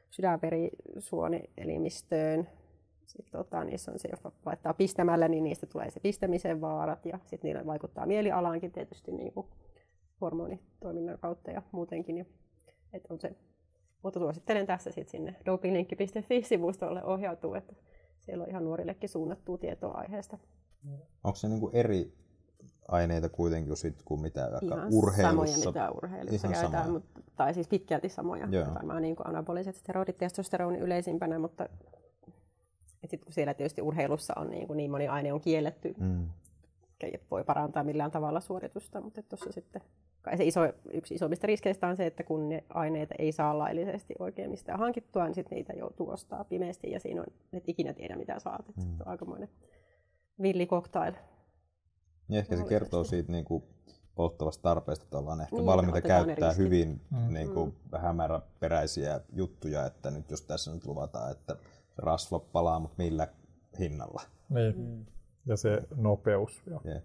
sydänverisuonielimistöön. Sitten niissä on se, jos laittaa pistämällä, niin niistä tulee se pistämisen vaarat ja sitten niillä vaikuttaa mielialaankin tietysti niin kuin hormonitoiminnan kautta ja muutenkin. Että on se. Mutta suosittelen tässä sitten sinne dopinglinkki.fi-sivustolle ohjautuu, että siellä on ihan nuorillekin suunnattua tietoa aiheesta. Onko se niin kuin eri aineita kuitenkin kuin mitä ihan urheilussa? Samoja mitä urheilussa käytetään, tai siis pitkälti samoja. Varmaan niin kuin anaboliset steroidit, testosteroni yleisimpänä, mutta sitten kun siellä tietysti urheilussa on niin moni aine on kielletty, ei voi parantaa millään tavalla suoritusta, mutta tuossa sitten kai se yksi isommista riskeistä on se, että kun ne aineita ei saa laillisesti oikein mistään hankittua, niin sitten niitä joutuu ostaa pimeästi ja siinä on, et ikinä tiedä mitä saat. Se on aikamoinen villikoktail. Ja ehkä se kertoo siitä niin kuin polttavasta tarpeesta, että ollaan ehkä valmiita käyttää hyvin niin kuin hämäräperäisiä juttuja, että nyt jos tässä nyt luvataan, että rasva palaa, mutta millä hinnalla. Niin. Ja se nopeus.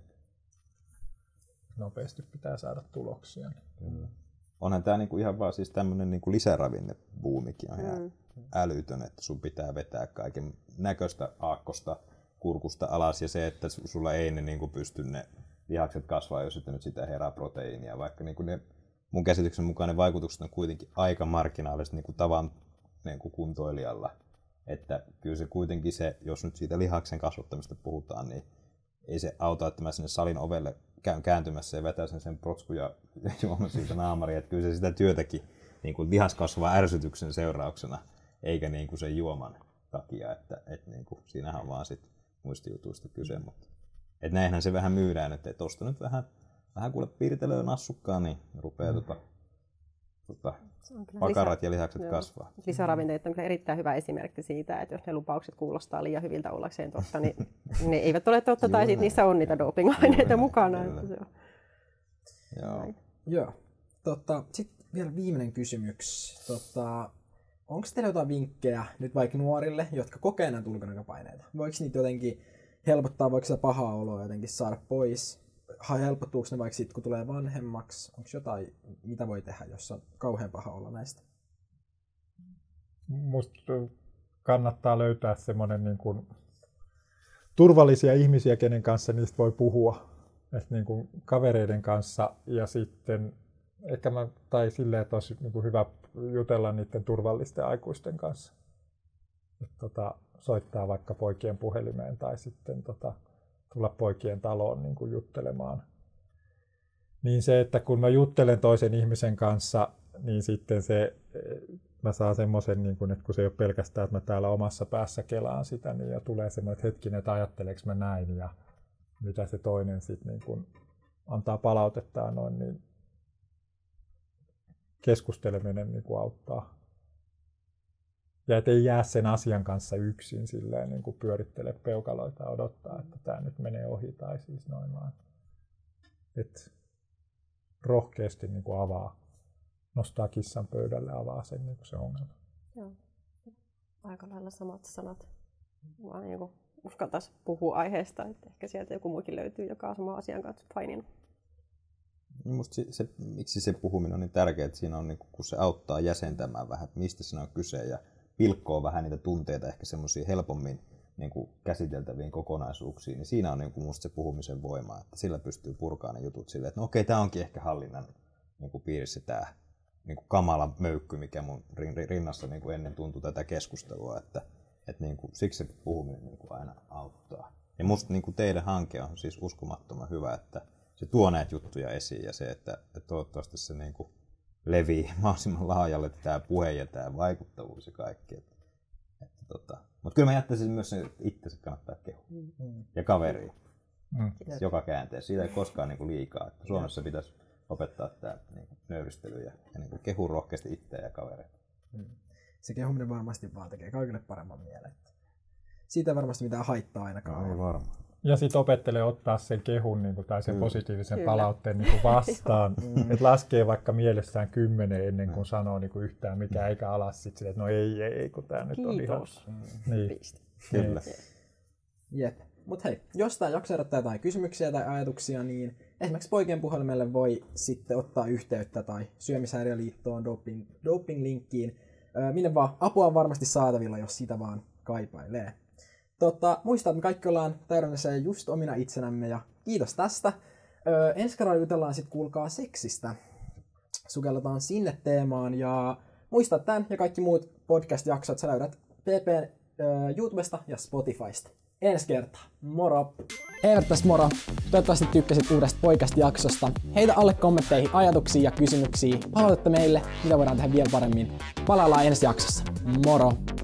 Nopeasti pitää saada tuloksia. Onhan tämä niinku ihan vaan siis tämmöinen niinku lisäravinnebuumikin on ihan älytön, että sun pitää vetää kaiken näköistä aakkosta kurkusta alas ja se, että sulla ei ne niinku pysty ne lihakset kasvaa, jos et nyt sitä herää proteiinia, vaikka niinku ne, mun käsityksen mukaan ne vaikutukset on kuitenkin aika marginaaliset niinku tavan niinku kuntoilijalla. Että kyllä se kuitenkin se, jos nyt siitä lihaksen kasvattamista puhutaan, niin ei se auta, että mä sinne salin ovelle käyn kääntymässä ja vetäisin sen protsku ja juoman siitä naamariin. Että kyllä se sitä työtäkin niin kuin lihas kasvaa ärsytyksen seurauksena, eikä niin kuin sen juoman takia. Että niin kuin, siinähän on vaan sit muista jutuista kyse. Mutta, että näinhän se vähän myydään, että tuosta nyt vähän kuule piirtelöä nassukkaan, niin rupeaa pakarat ja lihakset kasvaa. Lisäravinteet on kyllä erittäin hyvä esimerkki siitä, että jos ne lupaukset kuulostaa liian hyviltä ollakseen totta, niin ne eivät ole totta tai sitten niissä on niitä doping-aineita mukana. Joo. Sitten vielä viimeinen kysymys. Onko teillä jotain vinkkejä nyt vaikka nuorille, jotka kokee näitä ulkonäköpaineita? Voiko niitä jotenkin helpottaa, voiko sitä pahaa oloa jotenkin saada pois? Helpottuuko ne vaikka sitten, kun tulee vanhemmaksi? Onko jotain, mitä voi tehdä, jos on kauhean paha olla näistä? Musta kannattaa löytää semmoinen niin kuin turvallisia ihmisiä, kenen kanssa niistä voi puhua. Että niin kuin kavereiden kanssa ja sitten ehkä tai silleen, että olisi niin kuin hyvä jutella niiden turvallisten aikuisten kanssa. Soittaa vaikka poikien puhelimeen tai sitten tulla poikien taloon niin kuin juttelemaan. Niin se, että kun mä juttelen toisen ihmisen kanssa, niin sitten mä saan semmoisen, niin kuin, että kun se ei ole pelkästään, että mä täällä omassa päässä kelaan sitä, niin ja tulee semmoinen hetkinen, että ajatteleeko mä näin ja mitä se toinen sitten niin kuin antaa palautetta noin, niin keskusteleminen niin kuin auttaa. Ja ettei jää sen asian kanssa yksin silleen, niin kuin pyörittele peukaloita ja odottaa, että tämä nyt menee ohi tai siis noin vaan. Että rohkeasti niin kuin avaa, nostaa kissan pöydälle ja avaa sen niin kuin se ongelma. Joo. Aika lailla samat sanat. Vaan niin kuin uskaltaisi puhua aiheesta, että ehkä sieltä joku muukin löytyy, joka on sama asian kanssa paininut. Musta miksi se puhuminen on niin tärkeää, että siinä on, niin kun se auttaa jäsentämään vähän, että mistä siinä on kyse ja pilkkoo vähän niitä tunteita ehkä semmoisia helpommin niin kuin käsiteltäviin kokonaisuuksiin, niin siinä on niin kuin musta se puhumisen voima, että sillä pystyy purkaamaan ne jutut silleen, että no okei, tämä onkin ehkä hallinnan niin kuin piirissä tämä niin kuin kamala möykky, mikä mun rinnassa niin kuin ennen tuntui tätä keskustelua, että Et niinku, siksi se puhuminen niinku aina auttaa. Ja musta niinku teidän hanke on siis uskomattoman hyvä, että se tuo näitä juttuja esiin ja se, että toivottavasti se niinku levii mahdollisimman laajalle tämä puhe ja tämä vaikuttavuus ja kaikki. Mutta kyllä mä jättäisin myös sen, että itse kannattaa kehua. Ja kaveria. Joka käänteessä. Siitä ei koskaan niinku liikaa. Että Suomessa pitäisi opettaa tämä niinku nöyristely ja niinku kehua rohkeasti itseä ja kavereita. Se kehuminen varmasti vaan tekee kaikille paremman mielen. Siitä ei varmasti mitään haittaa ainakaan. Ei varmaan. Ja sitten opettelee ottaa sen kehun niin kuin, tai sen positiivisen palautteen niin kuin vastaan. Että laskee vaikka mielessään 10 ennen kuin sanoo niin kuin yhtään mikä eikä alas sitten, että no ei, kun tämä nyt on ihan... Niin. Kyllä. Jep. Mut hei, jos tää jakso herättää jotain kysymyksiä tai ajatuksia, niin esimerkiksi Poikien puhelimelle voi sitten ottaa yhteyttä tai Syömishäiriöliittoon, doping-linkkiin. Minne vaan apua on varmasti saatavilla, jos sitä vaan kaipailee. Muista, että me kaikki ollaan täydellisiä ja just omina itsenämme ja kiitos tästä. Ensi kerralla jutellaan sitten kuulkaa seksistä. Sukelletaan sinne teemaan ja muista tämän ja kaikki muut podcast-jaksot sä löydät PPn YouTubesta ja Spotifysta. Ensi kertaa. Moro! Hei tässä moro! Toivottavasti tykkäsit uudesta podcast-jaksosta. Heitä alle kommentteihin ajatuksia ja kysymyksiä. Palautetta meille, mitä voidaan tehdä vielä paremmin. Palaillaan ensi jaksossa. Moro!